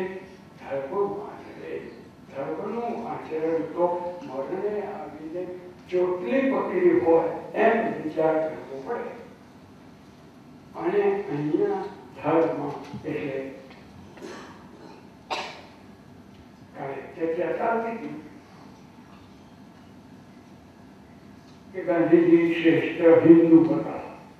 ધર્મનું આચરણ તો મરણે આવીને ચોટલી પકડી હોય એમ વિચાર કરવો પડે. અને અહીંયા ધર્મ એટલે ચર્ચા ચાલતી હતી કે ગાંધીજી શ્રેષ્ઠ હિન્દુ હતા.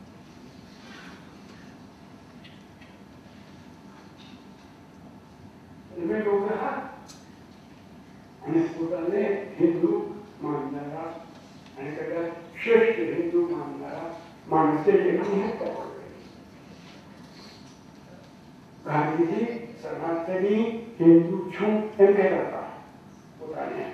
અને પોતાને હિન્દુ માનનારા અને કદાચ શ્રેષ્ઠ હિન્દુ માનનારા માણસે એમની હત્યા કરી. ગાંધીજી સનાતની હિન્દુ છું એમ કહેતા હતા પોતાને,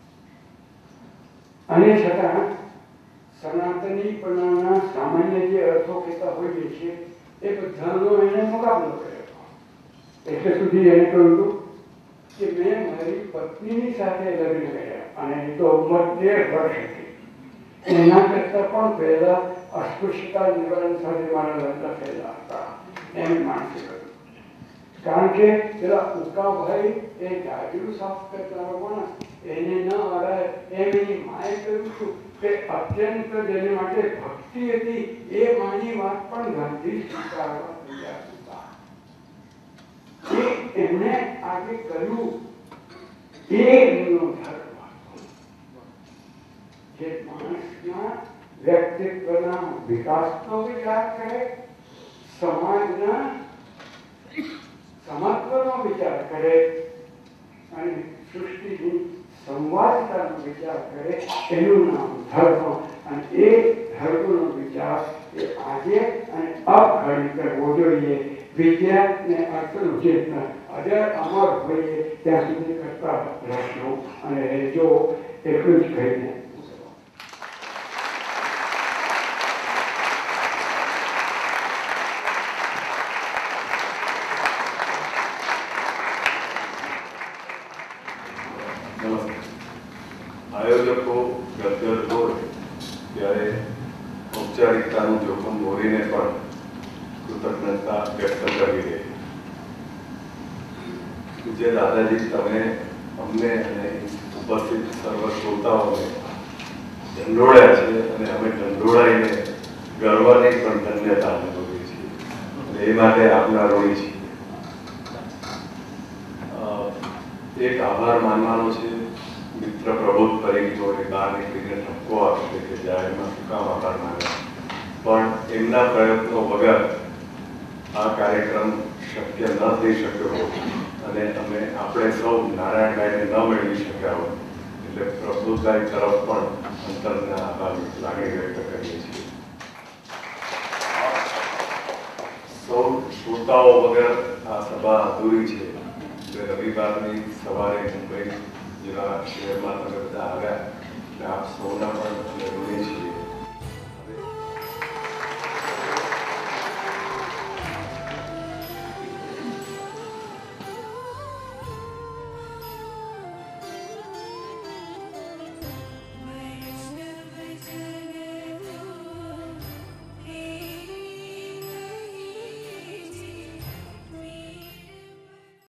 અને છતાં સનાતનીપણાના સામાન્ય જે અર્થો કહેતા હોઈએ છીએ એ બધાનો એને મુકાબલો કર્યો. એટલે સુધી એને કહ્યું હતું કે મેં મારી પત્નીની સાથે લગ્ન કર્યા અને એ તો ઉંમર 13 વર્ષ હતી. એના કરતા પણ પહેલા અસ્પૃશ્યતા નિવારણ સાથે મારા લગ્ન થયેલા હતા એમ માનસે કહ્યું. કારણ કે પેલા ઉકાભાઈ એ ગાડીઓ સાફ કરતા લોકોને એને ન અડાય એમ એની માએ કહ્યું હતું કે અત્યંત જેની માટે ભક્તિ હતી એ માની વાત પણ ગાંધી સ્વીકારવા તૈયાર હતા. એમણે આગે કહ્યું એ એમનો ધર્મ જે માણસના વ્યક્તિત્વના વિકાસનો વિચાર કરે, સમાજના સમત્વનો વિચાર કરે અને સૃષ્ટિની સંવાદિતાનો વિચાર કરે, એનું નામ ધર્મ. અને એ ધર્મનો વિચાર એ આજે અને અઘડી કરવો જોઈએ. વિદ્યા ને અર્થનું ચેતન અજર અમર હોઈએ ત્યાં સુધી કરતા રહેશો અને રહેજો. એટલું જ કહીને આયોજકો ગદગદ હોય ત્યારે ઔપચારિકતાનું જોખમ દોરીને પણ કૃતજ્ઞતા વ્યક્ત કરવી રહી. પૂજ્ય દાદાજી, તમે અમને અને ઉપસ્થિત સર્વ શ્રોતાઓને ઢંઢોળ્યા છે અને અમે ઢંઢોળાઈને ગર્વની પણ ધન્યતા અનુભવીએ છીએ અને એ માટે આપના ઋણી છીએ. એક આભાર માનવાનો છે મિત્ર પ્રબોધ પરીખનો. એ બહાર નીકળીને ઠપકો આપશે કે જાહેરમાં શું કામ આભાર માન્યા, પણ એમના પ્રયત્નો વગર આ કાર્યક્રમ શક્ય ન થઈ શક્યો અને આપણે સૌ નારાયણભાઈને ન મેળવી શક્યા હોય. એટલે પ્રબોધભાઈ તરફ પણ અંતરના આભાર લાગણી વ્યક્ત કરીએ છીએ. સૌ શ્રોતાઓ વગર આ સભા અધૂરી છે. રવિવારની સવારે મુંબઈ જેવા શહેરમાં તમે બધા આવ્યા